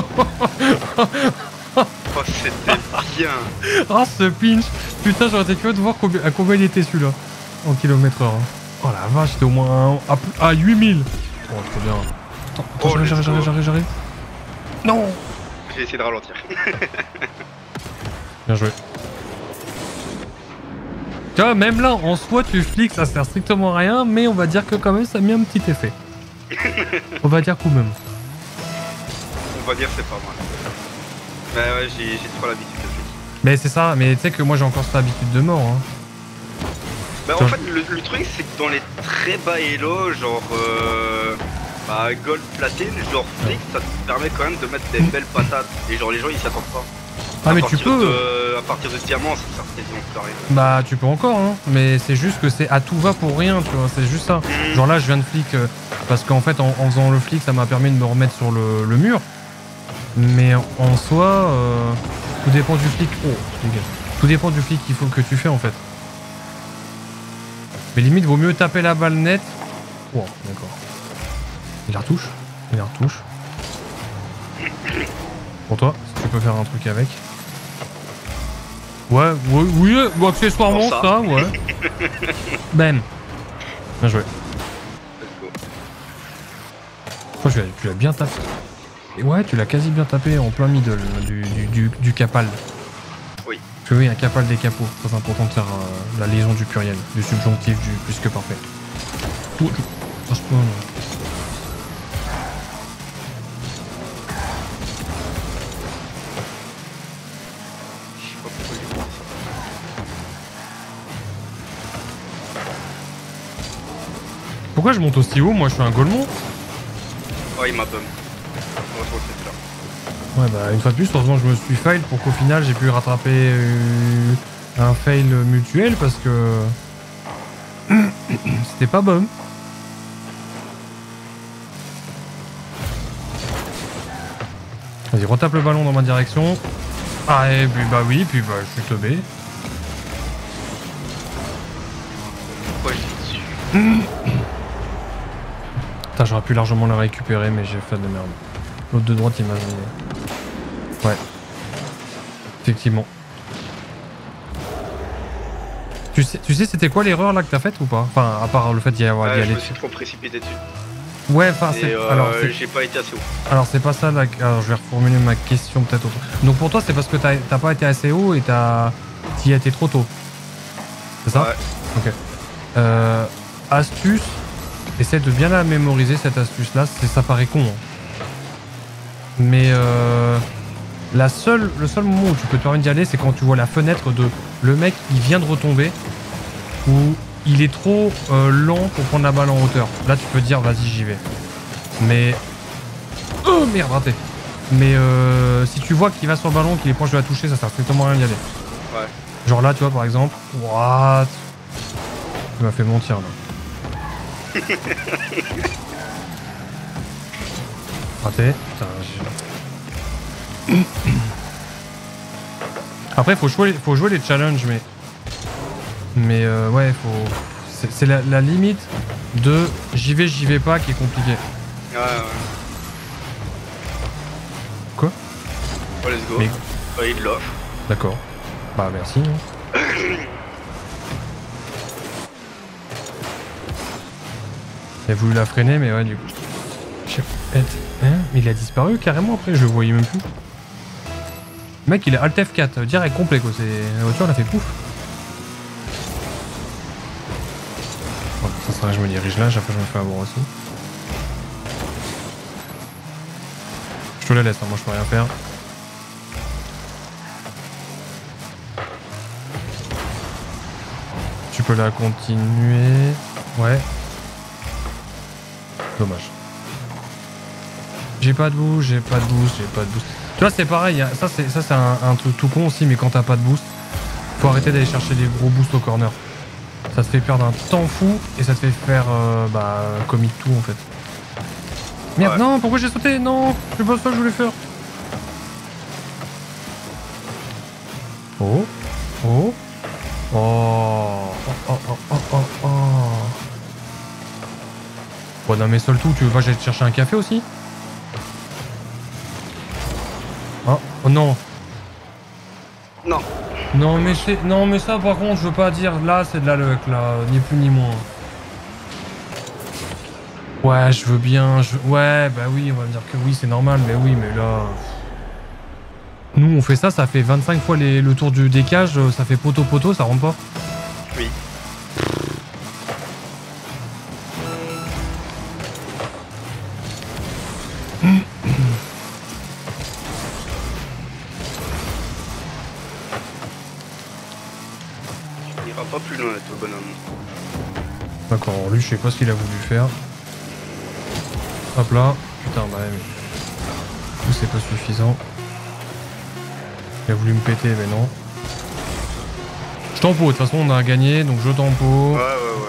Oh c'était bien. Ah ce pinch. Putain, j'aurais été curieux de voir à combien il était celui-là. En km/h. Hein. Oh la vache, c'était au moins à 8000. Oh trop bien. Attends, j'arrive. Non. J'ai essayé de ralentir. Bien joué. Tu vois, même là, en soi, tu flics, ça sert strictement à rien, mais on va dire que quand même, ça a mis un petit effet. On va dire quand même. On va dire c'est pas mal. Bah ouais, j'ai trop l'habitude de flic. Mais c'est ça, mais tu sais que moi j'ai encore cette habitude de mort. Hein. Bah en fait, le truc c'est que dans les très bas elo, genre bah, gold platine, genre flic, ça te permet quand même de mettre des belles patates. Et genre les gens ils s'y attendent pas. Ah mais tu peux. À partir de diamant, ça sert quasiment plus à rien. Bah tu peux encore, hein. Mais c'est juste que c'est à tout va pour rien, tu vois, c'est juste ça. Genre là je viens de flic parce qu'en fait en faisant le flic ça m'a permis de me remettre sur le mur. Mais en soi, tout dépend du flic. Oh, dégage. Tout dépend du flic qu'il faut que tu fais en fait. Mais limite vaut mieux taper la balle nette. Oh, d'accord. Il la retouche. Il la retouche. Pour toi, si tu peux faire un truc avec. Ouais, oui, accessoirement ça, ouais. Bam. Bien joué. Oh, tu l'as bien tapé. Et ouais, tu l'as quasi bien tapé en plein middle du capal. Oui. Parce que oui, un capal des capots. C'est important de faire la liaison du pluriel, du subjonctif, du plus que parfait. Oh, à ce point, là. Pourquoi je monte aussi haut? Moi, je suis un golemon. Ouais, il m'a bum. Ouais, bah, une fois de plus, heureusement que je me suis fail pour qu'au final, j'ai pu rattraper un fail mutuel parce que c'était pas bon. Vas-y, retape le ballon dans ma direction. Ah, et puis bah oui, puis bah, je suis teubé. Pourquoi je suis dessus? Putain, j'aurais pu largement le récupérer, mais j'ai fait de merde. L'autre de droite, il m'a... Ouais. Effectivement. Tu sais c'était quoi l'erreur là que t'as faite ou pas? Enfin, à part le fait d'y aller. Je me suis trop précipité dessus. Ouais, enfin, c'est... alors, j'ai pas été assez haut. Alors, c'est pas ça là... Alors, je vais reformuler ma question peut-être autre. Donc, pour toi, c'est parce que t'as pas été assez haut et t'y as été trop tôt. C'est ça? Ouais. Ok. Astuce. Essaie de bien la mémoriser cette astuce là. Ça paraît con. Hein. Mais le seul moment où tu peux te permettre d'y aller, c'est quand tu vois la fenêtre de le mec il vient de retomber ou il est trop lent pour prendre la balle en hauteur. Là tu peux te dire vas-y j'y vais. Mais oh merde raté. Mais si tu vois qu'il va sur le ballon, qu'il est proche de la toucher, ça sert strictement à rien d'y aller. Ouais. Genre là tu vois par exemple. What? Tu m'as fait mentir là. Raté. Putain, après, faut jouer les challenges, mais ouais, c'est la limite de j'y vais pas qui est compliqué. Ouais, ouais. Quoi? Oh, let's go. Mais... il l'offre. D'accord. Bah, merci. Il a voulu la freiner, mais ouais, du coup. Hein? Mais il a disparu carrément après, je le voyais même plus. Le mec, il est Alt F4, direct complet quoi. La voiture, elle a fait pouf. Bon, ça sera, je me dirige là, chaque fois je me fais avoir aussi. Je te la laisse, hein, moi je peux rien faire. Tu peux la continuer. Ouais. Dommage. J'ai pas de boost, j'ai pas de boost. Tu vois, c'est pareil, hein. Ça c'est un truc tout con aussi, mais quand t'as pas de boost, faut arrêter d'aller chercher des gros boosts au corner. Ça te fait perdre un temps fou et ça te fait faire commit tout en fait. Merde, ouais. Non, pourquoi j'ai sauté? Non, c'est pas ça que je voulais faire. Oh, oh, oh, oh, oh, oh, oh, oh. Bon, non, mais seul tout, tu veux pas que j'aille te chercher un café aussi? Oh, oh non. Non. Non mais ça par contre je veux pas dire là c'est de la luck là, ni plus ni moins. Ouais je veux bien, ouais bah oui on va me dire que oui c'est normal mais oui mais là... Nous on fait ça fait 25 fois le tour du décage, ça fait poteau ça rentre pas? Oui. Pas plus loin avec le bonhomme. D'accord, lui je sais pas ce qu'il a voulu faire. Hop là, putain bah mais... Du coup c'est pas suffisant. Il a voulu me péter mais non. Je tempo, de toute façon on a gagné donc je tempo. Ouais.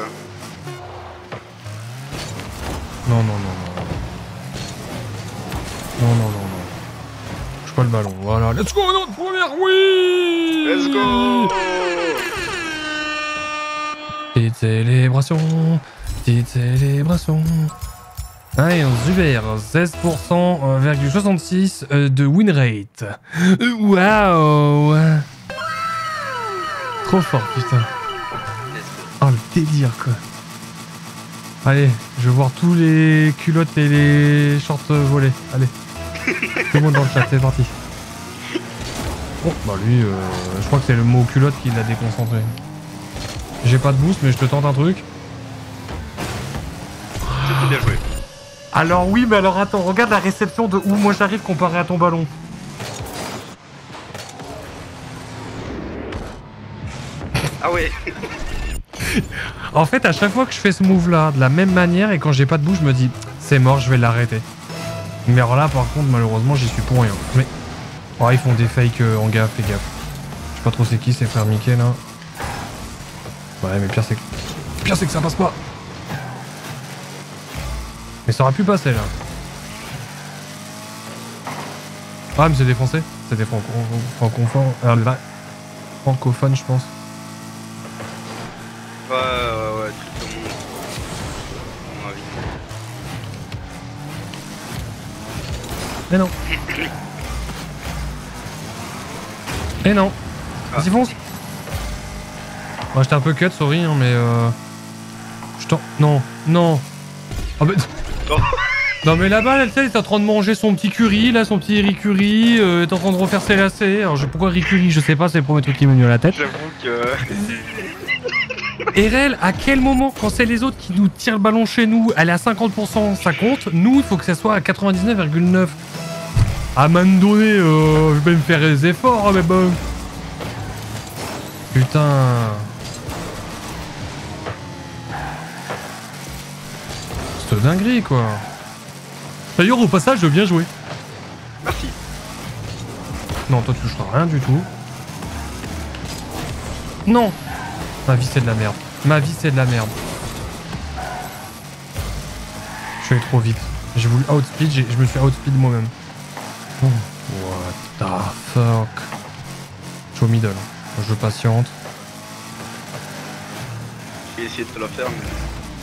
Non. Je pas le ballon, voilà. Let's go notre première, oui. Let's go. Petite célébration. Allez, on Zuber, 16,66% de win rate. Waouh. Trop fort, putain. Oh, le délire, quoi. Allez, je veux voir tous les culottes et les shorts volés. Allez. Tout le monde dans le chat, c'est parti. Oh, bah lui, je crois que c'est le mot culotte qui l'a déconcentré. J'ai pas de boost, mais je te tente un truc. C'est bien joué. Alors oui, mais alors attends, regarde la réception de où moi j'arrive comparé à ton ballon. Ah ouais. En fait, à chaque fois que je fais ce move-là, de la même manière, et quand j'ai pas de boost, je me dis, c'est mort, je vais l'arrêter. Mais alors là, par contre, malheureusement, j'y suis pour rien. Mais... Oh, ils font des fakes en gaffe, fais gaffe. Je sais pas trop c'est qui, c'est frère Mickey, là. Ouais, mais pire c'est que ça passe pas. Mais ça aurait pu passer, là. Ah, mais c'est des Français. C'est des francophones, je pense. Ouais, tout le monde. À mon avis. Mais non. Et non. Vas-y, fonce. Moi, j'étais un peu cut, sorry, hein, mais je t'en... Non. Oh, mais... Oh. Non, mais là-bas, elle est en train de manger son petit curry, là, son petit riz curry, est en train de refaire ses lacets. Alors, pourquoi riz curry, je sais pas, c'est le premier truc qui m'est venu à la tête. J'avoue que... Et Rel, à quel moment, quand c'est les autres qui nous tirent le ballon chez nous, elle est à 50%, ça compte. Nous, il faut que ça soit à 99,9. À un moment donné, je vais me faire des efforts, mais bon. Putain. C'est dinguerie, quoi. D'ailleurs, au passage, bien joué. Merci. Non, toi, tu toucheras rien du tout. Non. Ma vie, c'est de la merde. Ma vie, c'est de la merde. Je suis allé trop vite. J'ai voulu outspeed, je me suis outspeed moi-même. Oh. What the fuck. Je suis au middle. Je patiente. J'ai essayé de te la faire, mais...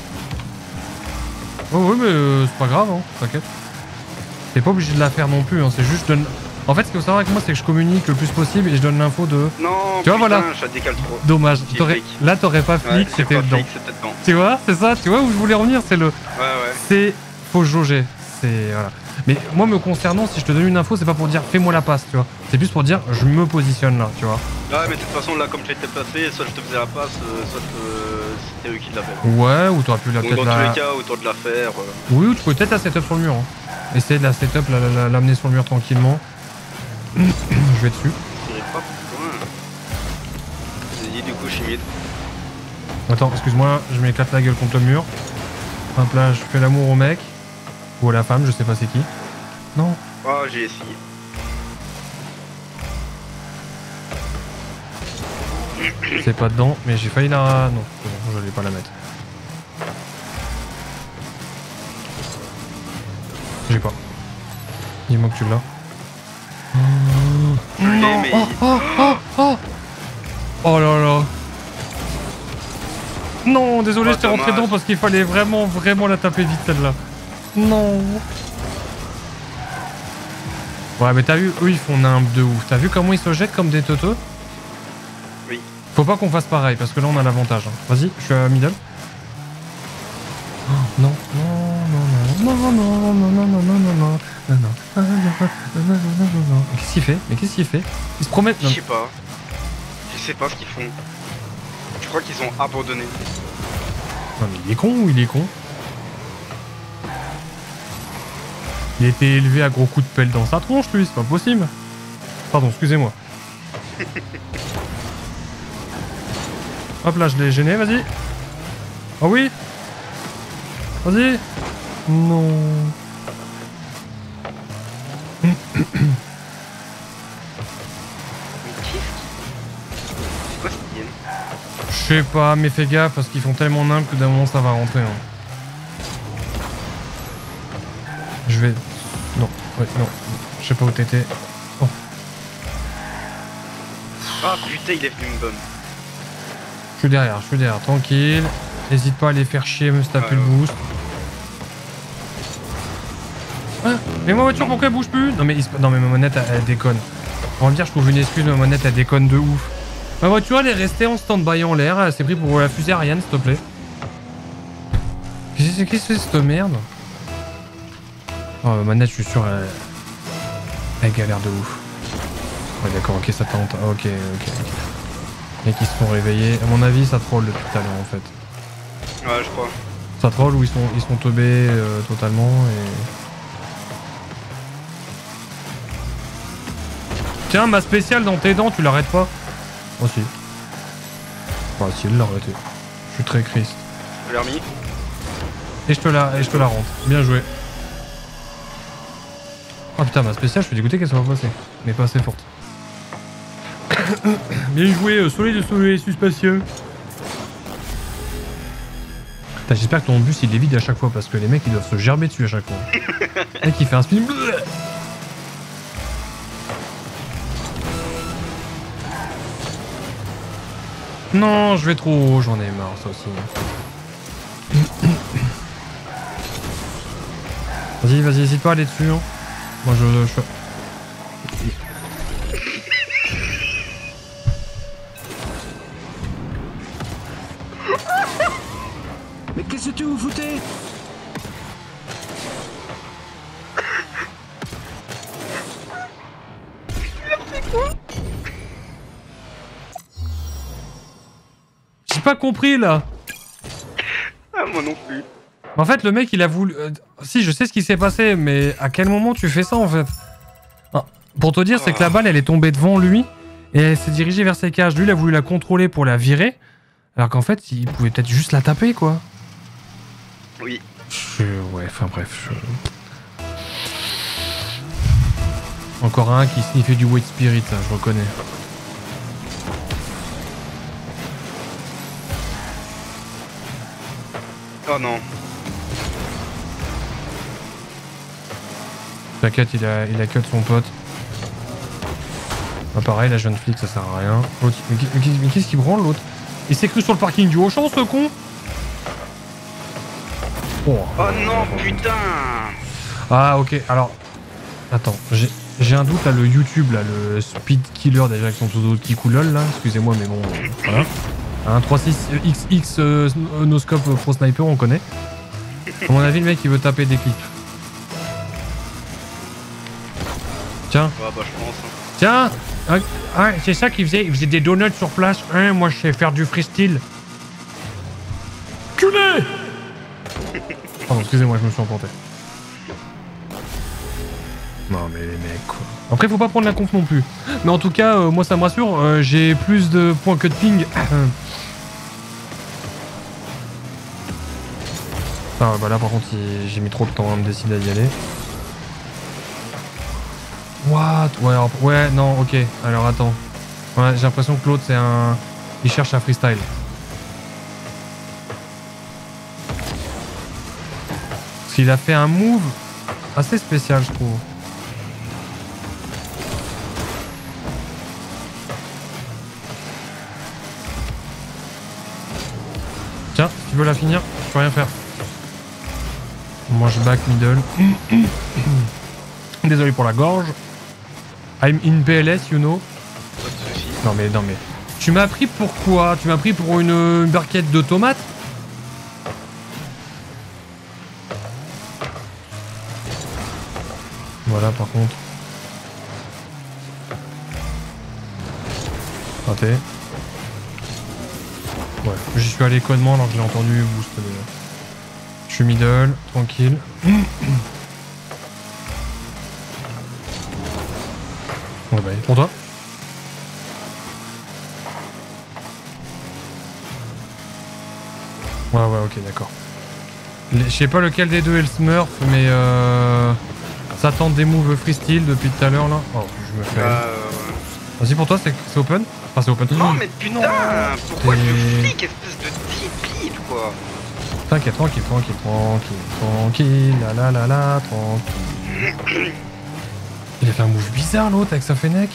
Oh oui, mais c'est pas grave, hein. T'inquiète. T'es pas obligé de la faire non plus, hein. C'est juste... En fait, ce qu'il faut savoir avec moi, c'est que je communique le plus possible et je donne l'info de... Non, tu vois, putain, voilà. je décale trop. Dommage. Flic. Là, t'aurais pas flic, Ouais, c'était dedans. c'était dedans. Tu vois, c'est ça, tu vois où je voulais revenir, c'est le... Ouais. C'est... Faut jauger. C'est... Voilà. Mais moi, me concernant, si je te donne une info, c'est pas pour dire fais-moi la passe, tu vois. C'est plus pour dire je me positionne là, tu vois. Ouais, mais de toute façon, là, comme tu étais placé, soit je te faisais la passe, soit c'était eux qui l'avaient. Ouais, ou t'aurais pu la Donc peut-être dans tous la... les cas, autant de la faire. Oui, ou tu peux peut-être la setup sur le mur. Hein. Essayer de la setup, l'amener sur le mur tranquillement. Je vais dessus. Je dirais pas pourquoi. Vas-y, du coup, je suis mid. Attends, excuse-moi, je m'éclate la gueule contre le mur. Hop là, je fais l'amour au mec. Ou à la femme, je sais pas c'est qui. Non. Oh, j'ai essayé. C'est pas dedans, mais j'ai failli la... Non, c'est bon, j'allais pas la mettre. J'ai pas. Dis-moi que tu l'as. Je l'ai, mais... Oh là là. Non, désolé, Oh, je t'ai rentré dommage. dedans parce qu'il fallait vraiment la taper vite celle-là. Non. Ouais, mais t'as vu, eux ils font nimble de ouf. T'as vu comment ils se jettent comme des teuteux? Oui. Faut pas qu'on fasse pareil parce que là on a l'avantage. Hein. Vas-y, je suis à middle. Oh, non, non. Mais qu'est-ce qu'il fait? Ils se promettent. Je sais pas. Je sais pas ce qu'ils font. Je crois qu'ils ont abandonné. Non mais il est con ou il est con? Il a été élevé à gros coups de pelle dans sa tronche lui, c'est pas possible. Pardon, excusez-moi. Hop là, je l'ai gêné, vas-y. Oh oui. Vas-y. Non. Mais c'est quoi cette game? Je sais pas, mais fais gaffe parce qu'ils font tellement nimble que d'un moment ça va rentrer. Hein. Je vais... Non, ouais, non. Je sais pas où t'étais. Oh. Ah putain, il est venu me donner. Je suis derrière, tranquille. N'hésite pas à les faire chier, me se taper le boost. Ah, mais ma voiture, pourquoi elle bouge plus? Non mais, non mais ma manette, elle déconne. On va me dire, je trouve une excuse, ma manette, elle déconne de ouf. Ma voiture, elle est restée en stand-by en l'air. Elle s'est pris pour la fusée Ariane, s'il te plaît. Qu'est-ce que c'est cette merde? Oh, ma manette, je suis sûr, elle galère de ouf. Ouais, d'accord, ok, ça tente. Ok. Les mecs, ils se sont réveillés. À mon avis, ça troll depuis tout à l'heure, en fait. Ouais, je crois. Ça troll ou ils sont teubés totalement et... Tiens, ma spéciale dans tes dents, tu l'arrêtes pas? Oh si. Bah si, il l'a arrêté. Je suis très triste. Je l'ai remis. Et je te la rentre. Bien joué. Oh putain, ma spéciale, je suis dégoûté qu'elle soit pas passée. Mais pas assez forte. Bien joué, soleil de soleil, suspacieux. J'espère que ton bus il est vide à chaque fois parce que les mecs ils doivent se gerber dessus à chaque fois. Le mec il fait un spin. Non, je vais trop haut, j'en ai marre ça aussi. Vas-y, hésite pas à aller dessus. Hein. Moi je... Mais qu'est-ce que tu vous foutez? J'ai pas compris là. Ah, moi non plus. En fait, le mec il a voulu... Si, je sais ce qui s'est passé, mais à quel moment tu fais ça en fait? Pour te dire, c'est que la balle elle est tombée devant lui et elle s'est dirigée vers ses cages. Lui il a voulu la contrôler pour la virer, alors qu'en fait il pouvait peut-être juste la taper quoi. Oui. Ouais, enfin bref. Encore un qui sniffait du White Spirit, là, je reconnais. Oh non. T'inquiète, il a cut son pote. Bah pareil, la jeune flic, ça sert à rien. Mais qu'est-ce qu'il branle l'autre? Il s'est cru sur le parking du Auchan, ce con. Oh non, putain. Ah ok, alors... Attends, j'ai un doute là, le YouTube, là, le Speed Killer déjà avec son pseudo qui coulole là, excusez-moi mais bon, voilà. Un 36XX no-scope Pro Sniper, on connaît. À mon avis, le mec il veut taper des clips. Tiens. Ouais, bah je pense. Tiens. C'est ça qu'il faisait, il faisait des donuts sur place. Hein, moi je sais faire du freestyle. Culé. Pardon, excusez-moi, je me suis emporté. Non mais les mecs quoi. Après faut pas prendre la conf non plus. Mais en tout cas, moi ça me rassure, j'ai plus de points que de ping. Ah bah là par contre j'ai mis trop de temps à me décider à y aller. What? Ouais, alors, ouais, non, ok. Alors attends. Ouais, j'ai l'impression que l'autre c'est un... Il cherche un freestyle. Parce qu'il a fait un move assez spécial je trouve. Tiens, si tu veux la finir, je peux rien faire. Moi je back middle. Désolé pour la gorge. I'm in PLS, you know. Pas de soucis. Non mais. Tu m'as pris pour quoi? Tu m'as pris pour une barquette de tomates? Voilà par contre. Raté. Ouais, j'y suis allé connement alors que je l'ai entendu boost. Je suis middle, tranquille. Ouais bah, pour toi. Ouais, ok, d'accord. Je sais pas lequel des deux est le smurf, mais ça tente des moves freestyle depuis tout à l'heure là. Oh, je me fais. Vas-y, pour toi, c'est open? Enfin, c'est open. Non, mais putain, pourquoi je flic, espèce de débile, quoi. T'inquiète, tranquille, la, tranquille. Il a fait un move bizarre l'autre avec sa fennec.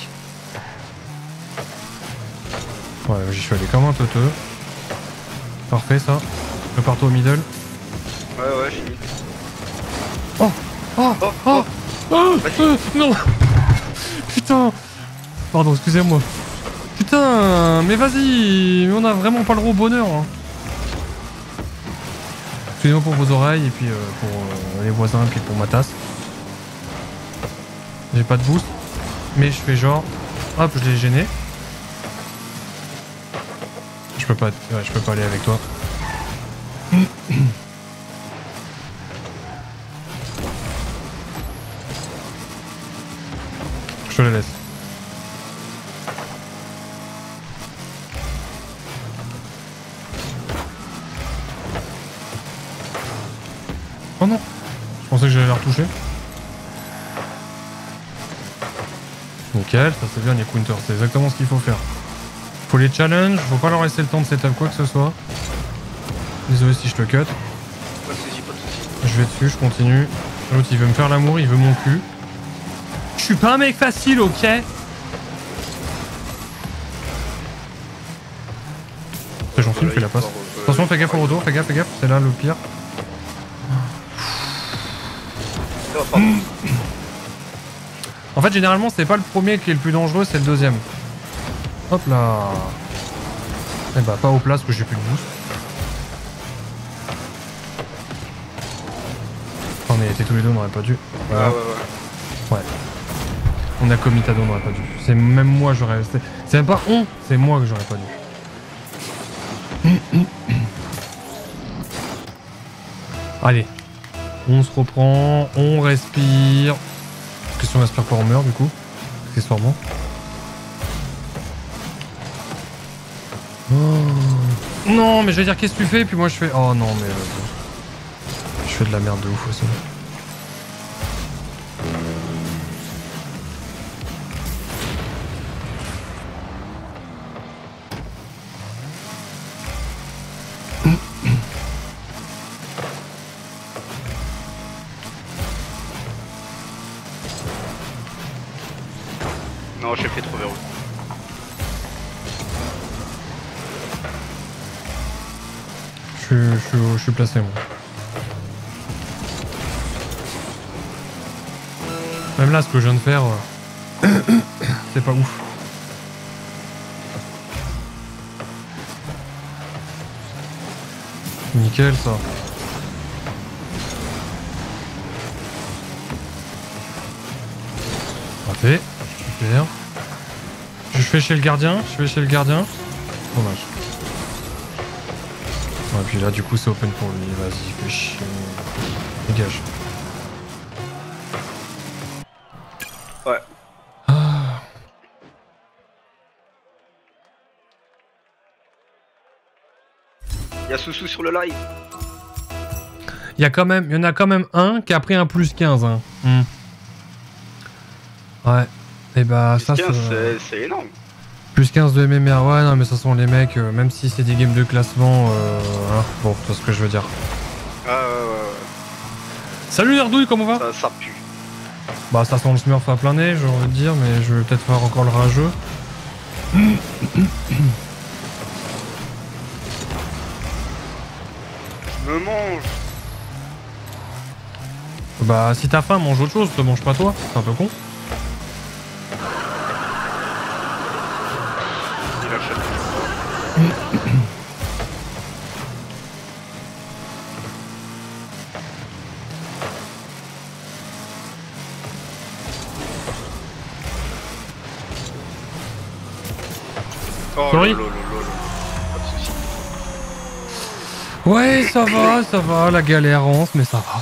Ouais, j'y suis allé comme un teuteux. Parfait ça. Je pars au middle. Ouais, j'ai mis. Non. Putain. Pardon, excusez-moi. Putain, mais vas-y, mais on a vraiment pas le gros bonheur. Hein. Excusez-moi pour vos oreilles et puis pour les voisins et puis pour ma tasse. J'ai pas de boost, mais je fais genre. Hop, je l'ai gêné. Je peux pas, ouais, je peux pas aller avec toi. Je te la laisse. Oh non! Je pensais que j'allais la retoucher. Nickel, ça c'est bien les counters, c'est exactement ce qu'il faut faire. Faut les challenge, faut pas leur laisser le temps de setup quoi que ce soit. Désolé si je te cut. Pas de soucis, pas de soucis. Je vais dessus, je continue. L'autre il veut me faire l'amour, il veut mon cul. Je suis pas un mec facile, ok? C'est gentil, il me fait la passe. Attention, fais gaffe au retour, fais gaffe, c'est là le pire. En fait, généralement, c'est pas le premier qui est le plus dangereux, c'est le deuxième. Hop là. Eh bah, pas au place que j'ai plus de boost. On était tous les deux, on aurait pas dû. Voilà. Ah ouais. On a commis Tado, on n'aurait pas dû. C'est même moi, j'aurais. C'est même pas on, c'est moi que j'aurais pas dû. Allez. On se reprend, on respire. Parce que si on respire pas, on meurt du coup. Accessoirement. Oh. Non, mais je vais dire qu'est-ce que tu fais, puis moi je fais. Oh non, mais. Je fais de la merde de ouf aussi. Non, j'ai fait trop verrou. Je suis placé moi. Même là, ce que je viens de faire, c'est pas ouf. Nickel ça. Parfait. Super. Je fais chez le gardien. Dommage. Et puis là, du coup, c'est open pour lui. Vas-y, fais chier. Dégage. Ouais. Ah. Y'a Soussou sur le live. Il y en a quand même un qui a pris un plus 15. Hein. Ouais. Et bah, Plus ça, 15, c'est énorme. Plus 15 de MMR, ouais, non, mais ça sont les mecs, même si c'est des games de classement, hein, bon, c'est ce que je veux dire. Ah ouais. Salut Nerdouille, comment va? Ça pue. Bah, ça sent le smurf à plein nez, j'ai envie de dire, mais je vais peut-être faire encore le rageux. Je me mange. Bah, si t'as faim, mange autre chose, te mange pas toi, c'est un peu con. Il achète. Oh Sorry. lolo. Pas de soucis. Ouais, ça va, la galère avance, mais ça va.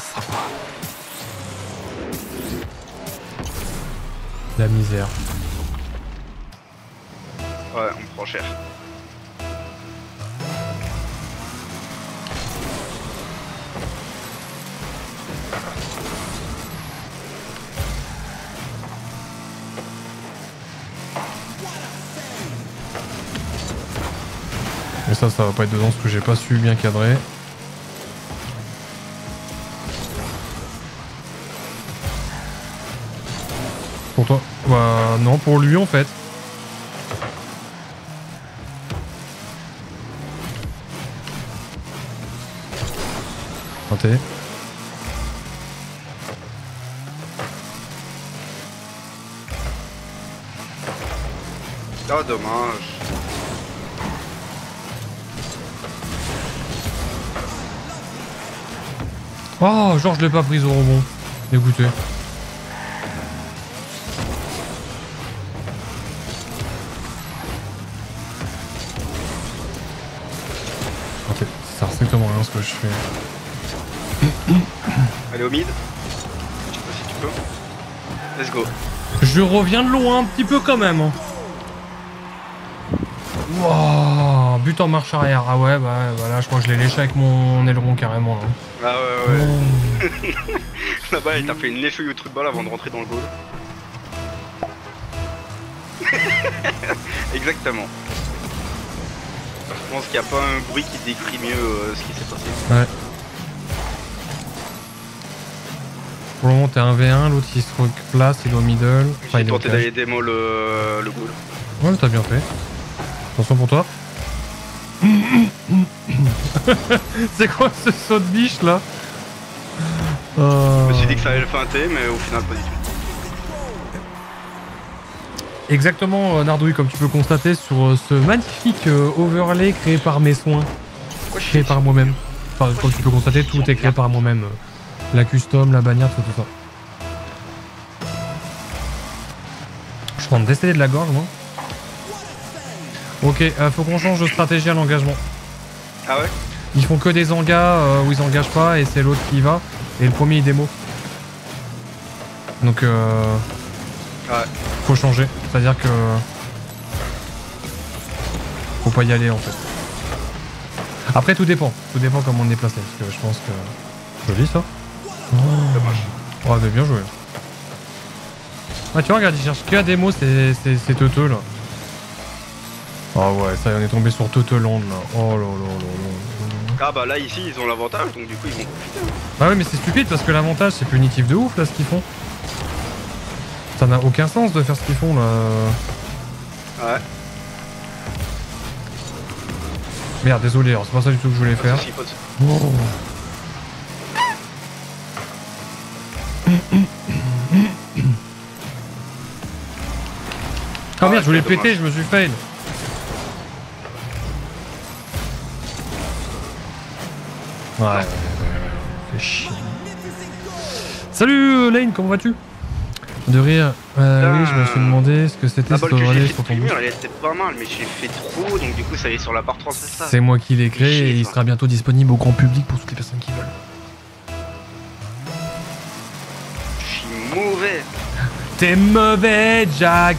La misère. Ouais, on prend cher. Mais ça va pas être dedans parce que j'ai pas su bien cadrer. Pour toi? Bah non, pour lui en fait. Raté. Ah, dommage. Oh, genre je l'ai pas prise au rebond. Dégoûté. ce que je fais. Allez au mid. Je sais pas si tu peux. Let's go. Je reviens de loin un petit peu quand même. Hein. Wow, but en marche arrière. Ah ouais, bah là je crois que je l'ai léché avec mon aileron carrément. Là. Ah ouais. Oh. Là-bas, il t'a fait une léchouille au trou de balle avant de rentrer dans le goal. Exactement. Je pense qu'il n'y a pas un bruit qui décrit mieux ce qui s'est passé. Ouais. Pour le moment t'es 1v1, l'autre il se replace, il est au middle. Enfin, J'ai tenté d'aller démo le goal. Ouais, mais t'as bien fait. Attention pour toi. C'est quoi ce saut de biche là? Je me suis dit que ça allait le feinter, mais au final pas du tout. Exactement, Nardouille, comme tu peux constater sur ce magnifique overlay créé par mes soins. Créé par moi-même. Enfin, comme tu peux constater, tout est créé par moi-même. La custom, la bannière, tout ça. Je suis en train de décéder de la gorge, moi. Ok, faut qu'on change de stratégie à l'engagement. Ah ouais? Ils font que des engas où ils engagent pas et c'est l'autre qui y va. Et le premier il démo. Donc ouais. Faut changer. C'est-à-dire que faut pas y aller en fait. Après tout dépend. Tout dépend comment on est placé. Parce que je pense que. Joli ça. Oh. Dommage. Oh mais bien joué. Ah tu vois regarde, ils cherchent que à démo ces teuteux là. Ah ouais, ça y est, on est tombé sur Teuteland là. Oh là là là là. Ah bah là ici ils ont l'avantage donc du coup ils vont profiter. Bah ouais mais c'est stupide parce que l'avantage c'est punitif de ouf là ce qu'ils font. Ça n'a aucun sens de faire ce qu'ils font là. Ouais. Merde désolé, alors c'est pas ça du tout que je voulais faire. Oh. Ah merde je voulais péter, je me suis fail. Ouais, fait chier. Salut Lane, comment vas-tu? De rire. Oui, je me suis demandé ce que c'était cette overlay sur ton bouche. Elle était pas mal, mais j'ai fait trop, donc du coup ça allait sur la part 3, c'est ça. C'est moi qui l'ai créé et il sera bientôt disponible au grand public pour toutes les personnes qui veulent. Je suis mauvais. T'es mauvais, Jack.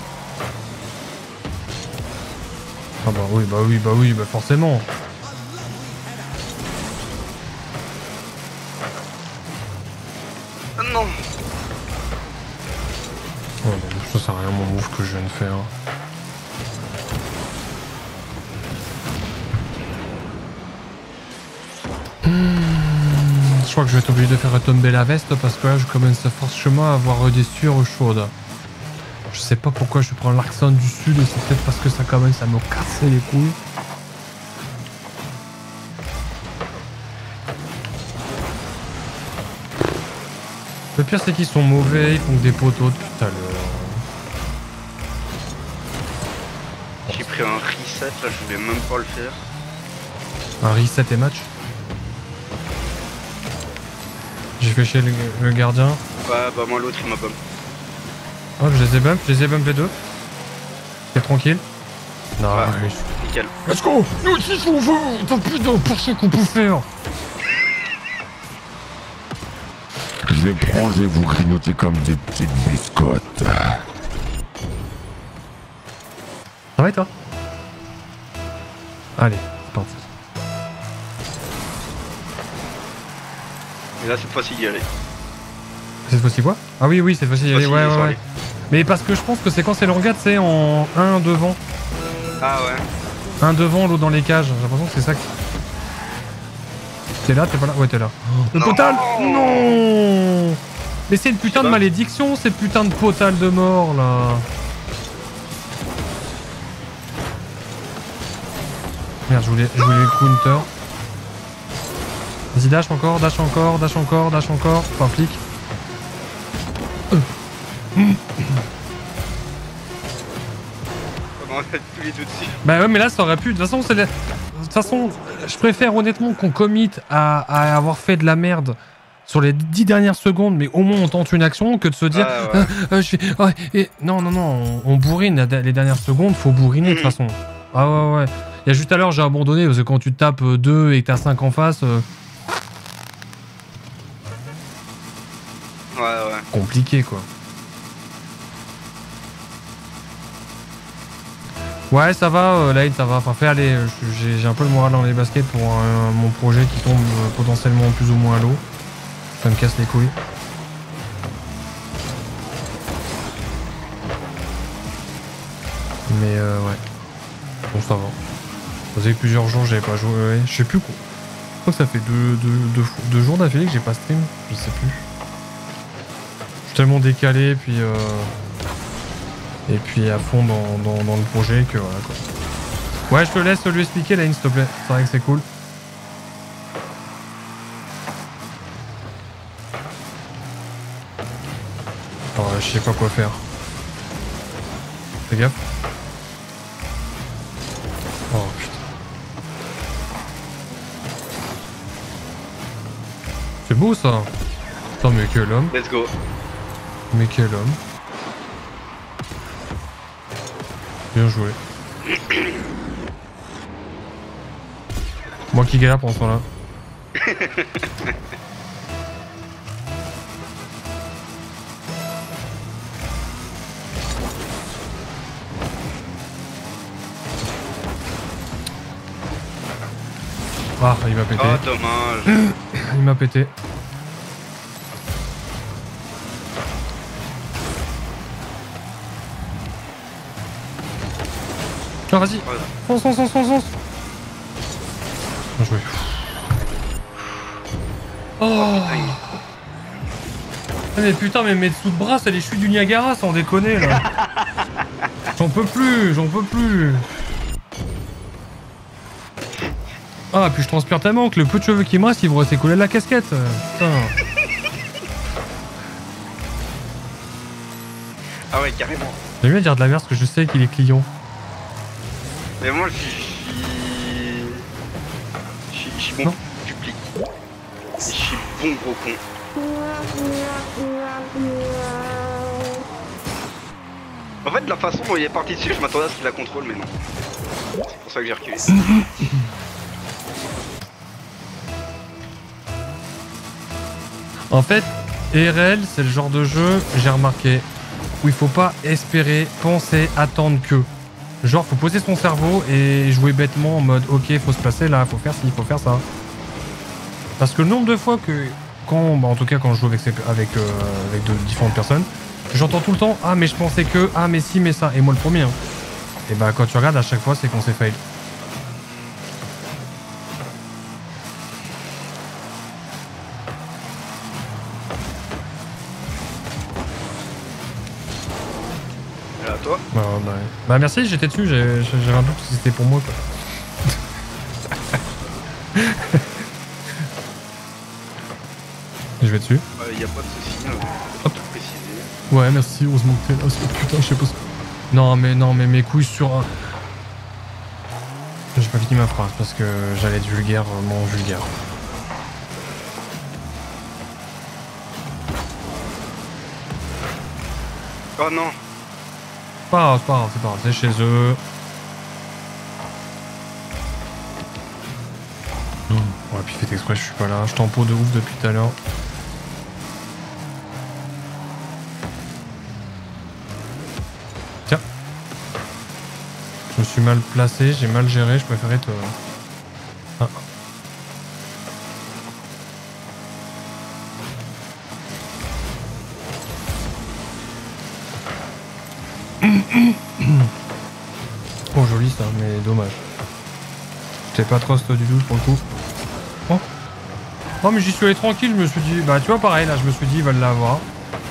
Ah bah oui, forcément. Non. Oh non, ça sert à rien mon move que je viens de faire. Je crois que je vais être obligé de faire retomber la veste parce que là je commence forcément à avoir des sueurs chaudes. Je sais pas pourquoi je prends l'accent du sud et c'est peut-être parce que ça commence à me casser les couilles. Le pire c'est qu'ils sont mauvais, ils font que des poteaux depuis tout à l'heure. J'ai pris un reset, là je voulais même pas le faire. Un reset et match. J'ai fait chier le gardien. Ouais bah moi l'autre il m'a bump. Hop je les ai bump les deux. T'es tranquille. Non, ouais, oui. Nickel. Let's go. Nous aussi on veut. Tant plus de pour ce qu'on peut faire. Je vais prendre et vous grignoter comme des petites biscottes. Ça va et toi? Allez, c'est parti. Et là cette fois-ci y aller. Cette fois-ci quoi? Ah oui, cette fois-ci y aller, ouais. Mais parce que je pense que c'est quand c'est le regard, c'est en 1 devant. Ah ouais. Un devant, l'autre dans les cages. J'ai l'impression que c'est ça. T'es là, t'es pas là? Ouais, t'es là. Le potal? Non. Mais c'est une putain de malédiction, ces putains de potal de mort là. Merde, je voulais le counter. Vas-y, dash encore. Enfin, flic. On va être tous les deux dessus. Bah ouais, mais là ça aurait pu. De toute façon, je préfère honnêtement qu'on commit à avoir fait de la merde sur les 10 dernières secondes, mais au moins on tente une action que de se dire non, on bourrine les dernières secondes, faut bourriner de toute façon. Ah ouais. Il y a juste à l'heure, j'ai abandonné parce que quand tu tapes 2 et que t'as 5 en face, Ouais. compliqué quoi. Ouais, ça va, Lane, ça va. Enfin, fais aller. J'ai un peu le moral dans les baskets pour mon projet qui tombe potentiellement plus ou moins à l'eau. Ça me casse les couilles. Mais ouais. Bon, ça va. Ça faisait plusieurs jours que j'avais pas joué. Ouais, je sais plus quoi. Je crois que ça fait deux jours d'affilée que j'ai pas stream. Je sais plus. Je suis tellement décalé, puis et puis à fond dans le projet que voilà quoi. Ouais, je te laisse lui expliquer, Lane, s'il te plaît. C'est vrai que c'est cool. Alors, je sais pas quoi faire. Fais gaffe. Oh putain. C'est beau ça. Putain, mais quel homme. Let's go. Mais quel homme. Bien joué. Moi qui galère pour ce temps-là. Ah, il m'a pété. Oh, dommage. Il m'a pété. Ah, vas-y. Voilà. Fonce. Bien joué. Oh. Ah, mais putain, mais mes dessous de bras, c'est les chutes du Niagara, sans déconner là. J'en peux plus. Ah, puis je transpire tellement que le peu de cheveux qui me reste, ils vont rester collés à la casquette. Putain. Ah ouais, carrément. J'aime bien dire de la merde parce que je sais qu'il est client. Mais moi, je suis bon Non. public. Et je suis bon gros con. En fait, de la façon dont il est parti dessus, je m'attendais à ce qu'il la contrôle, mais non. C'est pour ça que j'ai reculé. En fait, ERL, c'est le genre de jeu, j'ai remarqué, où il faut pas espérer, penser, attendre que. Genre, faut poser son cerveau et jouer bêtement en mode, ok, faut se placer là, faut faire ci, faut faire ça. Parce que le nombre de fois que, en tout cas quand je joue avec de différentes personnes, j'entends tout le temps, ah mais je pensais que, ah mais si, mais ça, et moi le premier. Hein. Et bah quand tu regardes à chaque fois, c'est qu'on s'est fail. Et à toi? Bah merci, j'étais dessus, j'avais un doute si c'était pour moi quoi. Je vais dessus. Y a pas de soucis, Hop. tout préciser. Ouais, merci, heureusement que t'es là, parce que putain, je sais pas ce que... Non, mais mes couilles sur un... J'ai pas fini ma phrase, parce que j'allais être vulgairement vulgaire. Oh non. C'est pas grave, c'est chez eux. Ouais, puis fait exprès, je suis pas là. Je tempo de ouf depuis tout à l'heure. Tiens. Je me suis mal placé, j'ai mal géré, je préférais te... Ah. Oh joli ça, mais dommage. J'étais pas trust du tout pour le coup. Oh. Oh mais j'y suis allé tranquille, je me suis dit, bah tu vois pareil là, je me suis dit ils veulent l'avoir.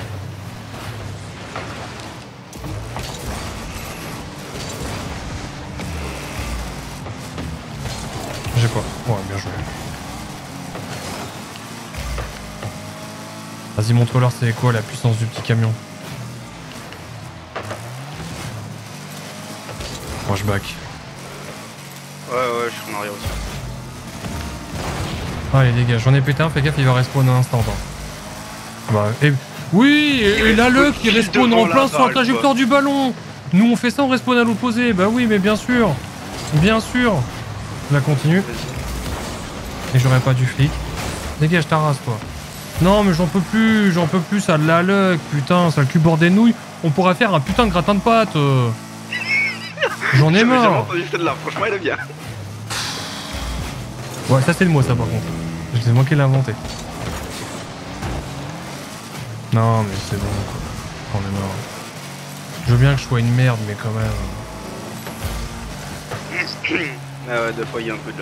J'ai pas. Ouais, bien joué. Vas-y montre-leur c'est quoi la puissance du petit camion. Moi je back. Ouais, je suis en arrière aussi. Allez les gars, j'en ai pété un, fais gaffe, il va respawn un instant. Bah, et... Oui, et là le qui respawn en plein sur la trajectoire du ballon. Nous on fait ça, on respawn à l'opposé. Bah oui, mais bien sûr. Bien sûr. Je la continue. Et j'aurais pas du flic. Dégage ta race, toi. Non, mais j'en peux plus, ça a de la luck, putain, ça le cul bord des nouilles. On pourrait faire un putain de gratin de pâtes. J'en ai J'avais jamais marre. entendu celle-là, franchement, elle est bien. Ouais, ça c'est le mot, ça, par contre. C'est moi qui l'ai inventé. Non, mais c'est bon, quoi. J'en ai marre. Je veux bien que je sois une merde, mais quand même. Ah ouais, des fois, il y a un peu de la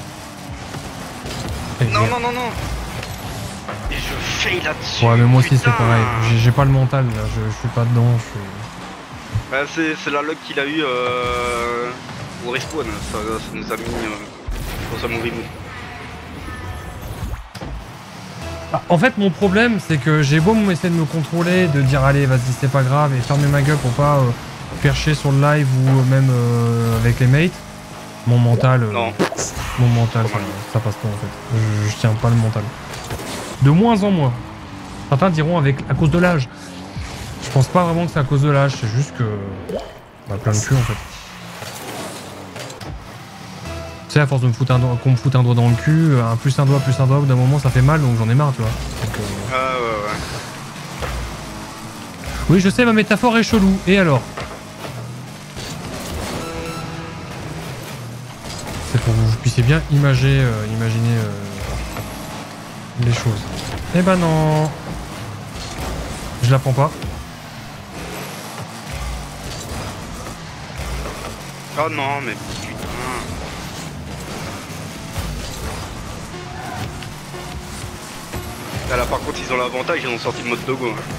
Eh, Non, merde. non, non, non. Et je fail là-dessus. Ouais, mais moi aussi c'est putain. pareil. J'ai pas le mental, là. Je suis pas dedans. Je suis... Bah, c'est la luck qu'il a eu au respawn. Ça nous a mis dans un mauvais mood. Ah, en fait, mon problème, c'est que j'ai beau essayer de me contrôler, de dire allez, vas-y, c'est pas grave, et fermer ma gueule pour pas percher sur le live ou même avec les mates. Mon mental, Non. mon mental, ça passe pas en fait. Je tiens pas le mental. De moins en moins. Certains diront à cause de l'âge. Je pense pas vraiment que c'est à cause de l'âge, c'est juste que bah, plein de cul en fait. Tu sais, à force de me foutre qu'on me foute un doigt dans le cul, plus un doigt, au bout d'un moment ça fait mal, donc j'en ai marre, tu vois. Donc, Ah ouais. oui, je sais, ma métaphore est chelou. Et alors? C'est pour que vous puissiez bien imaginer les choses. Eh ben non. Je la prends pas. Oh non, mais putain. Là par contre ils ont l'avantage, ils ont sorti le mode Dogo. Hein.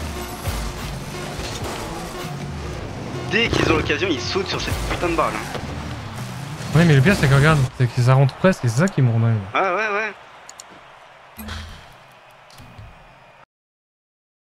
Dès qu'ils ont l'occasion, ils sautent sur cette putain de balle. Hein. Oui, mais le pire c'est que regarde, c'est que ça rentre presque et c'est ça qui me rend mal. Ah ouais.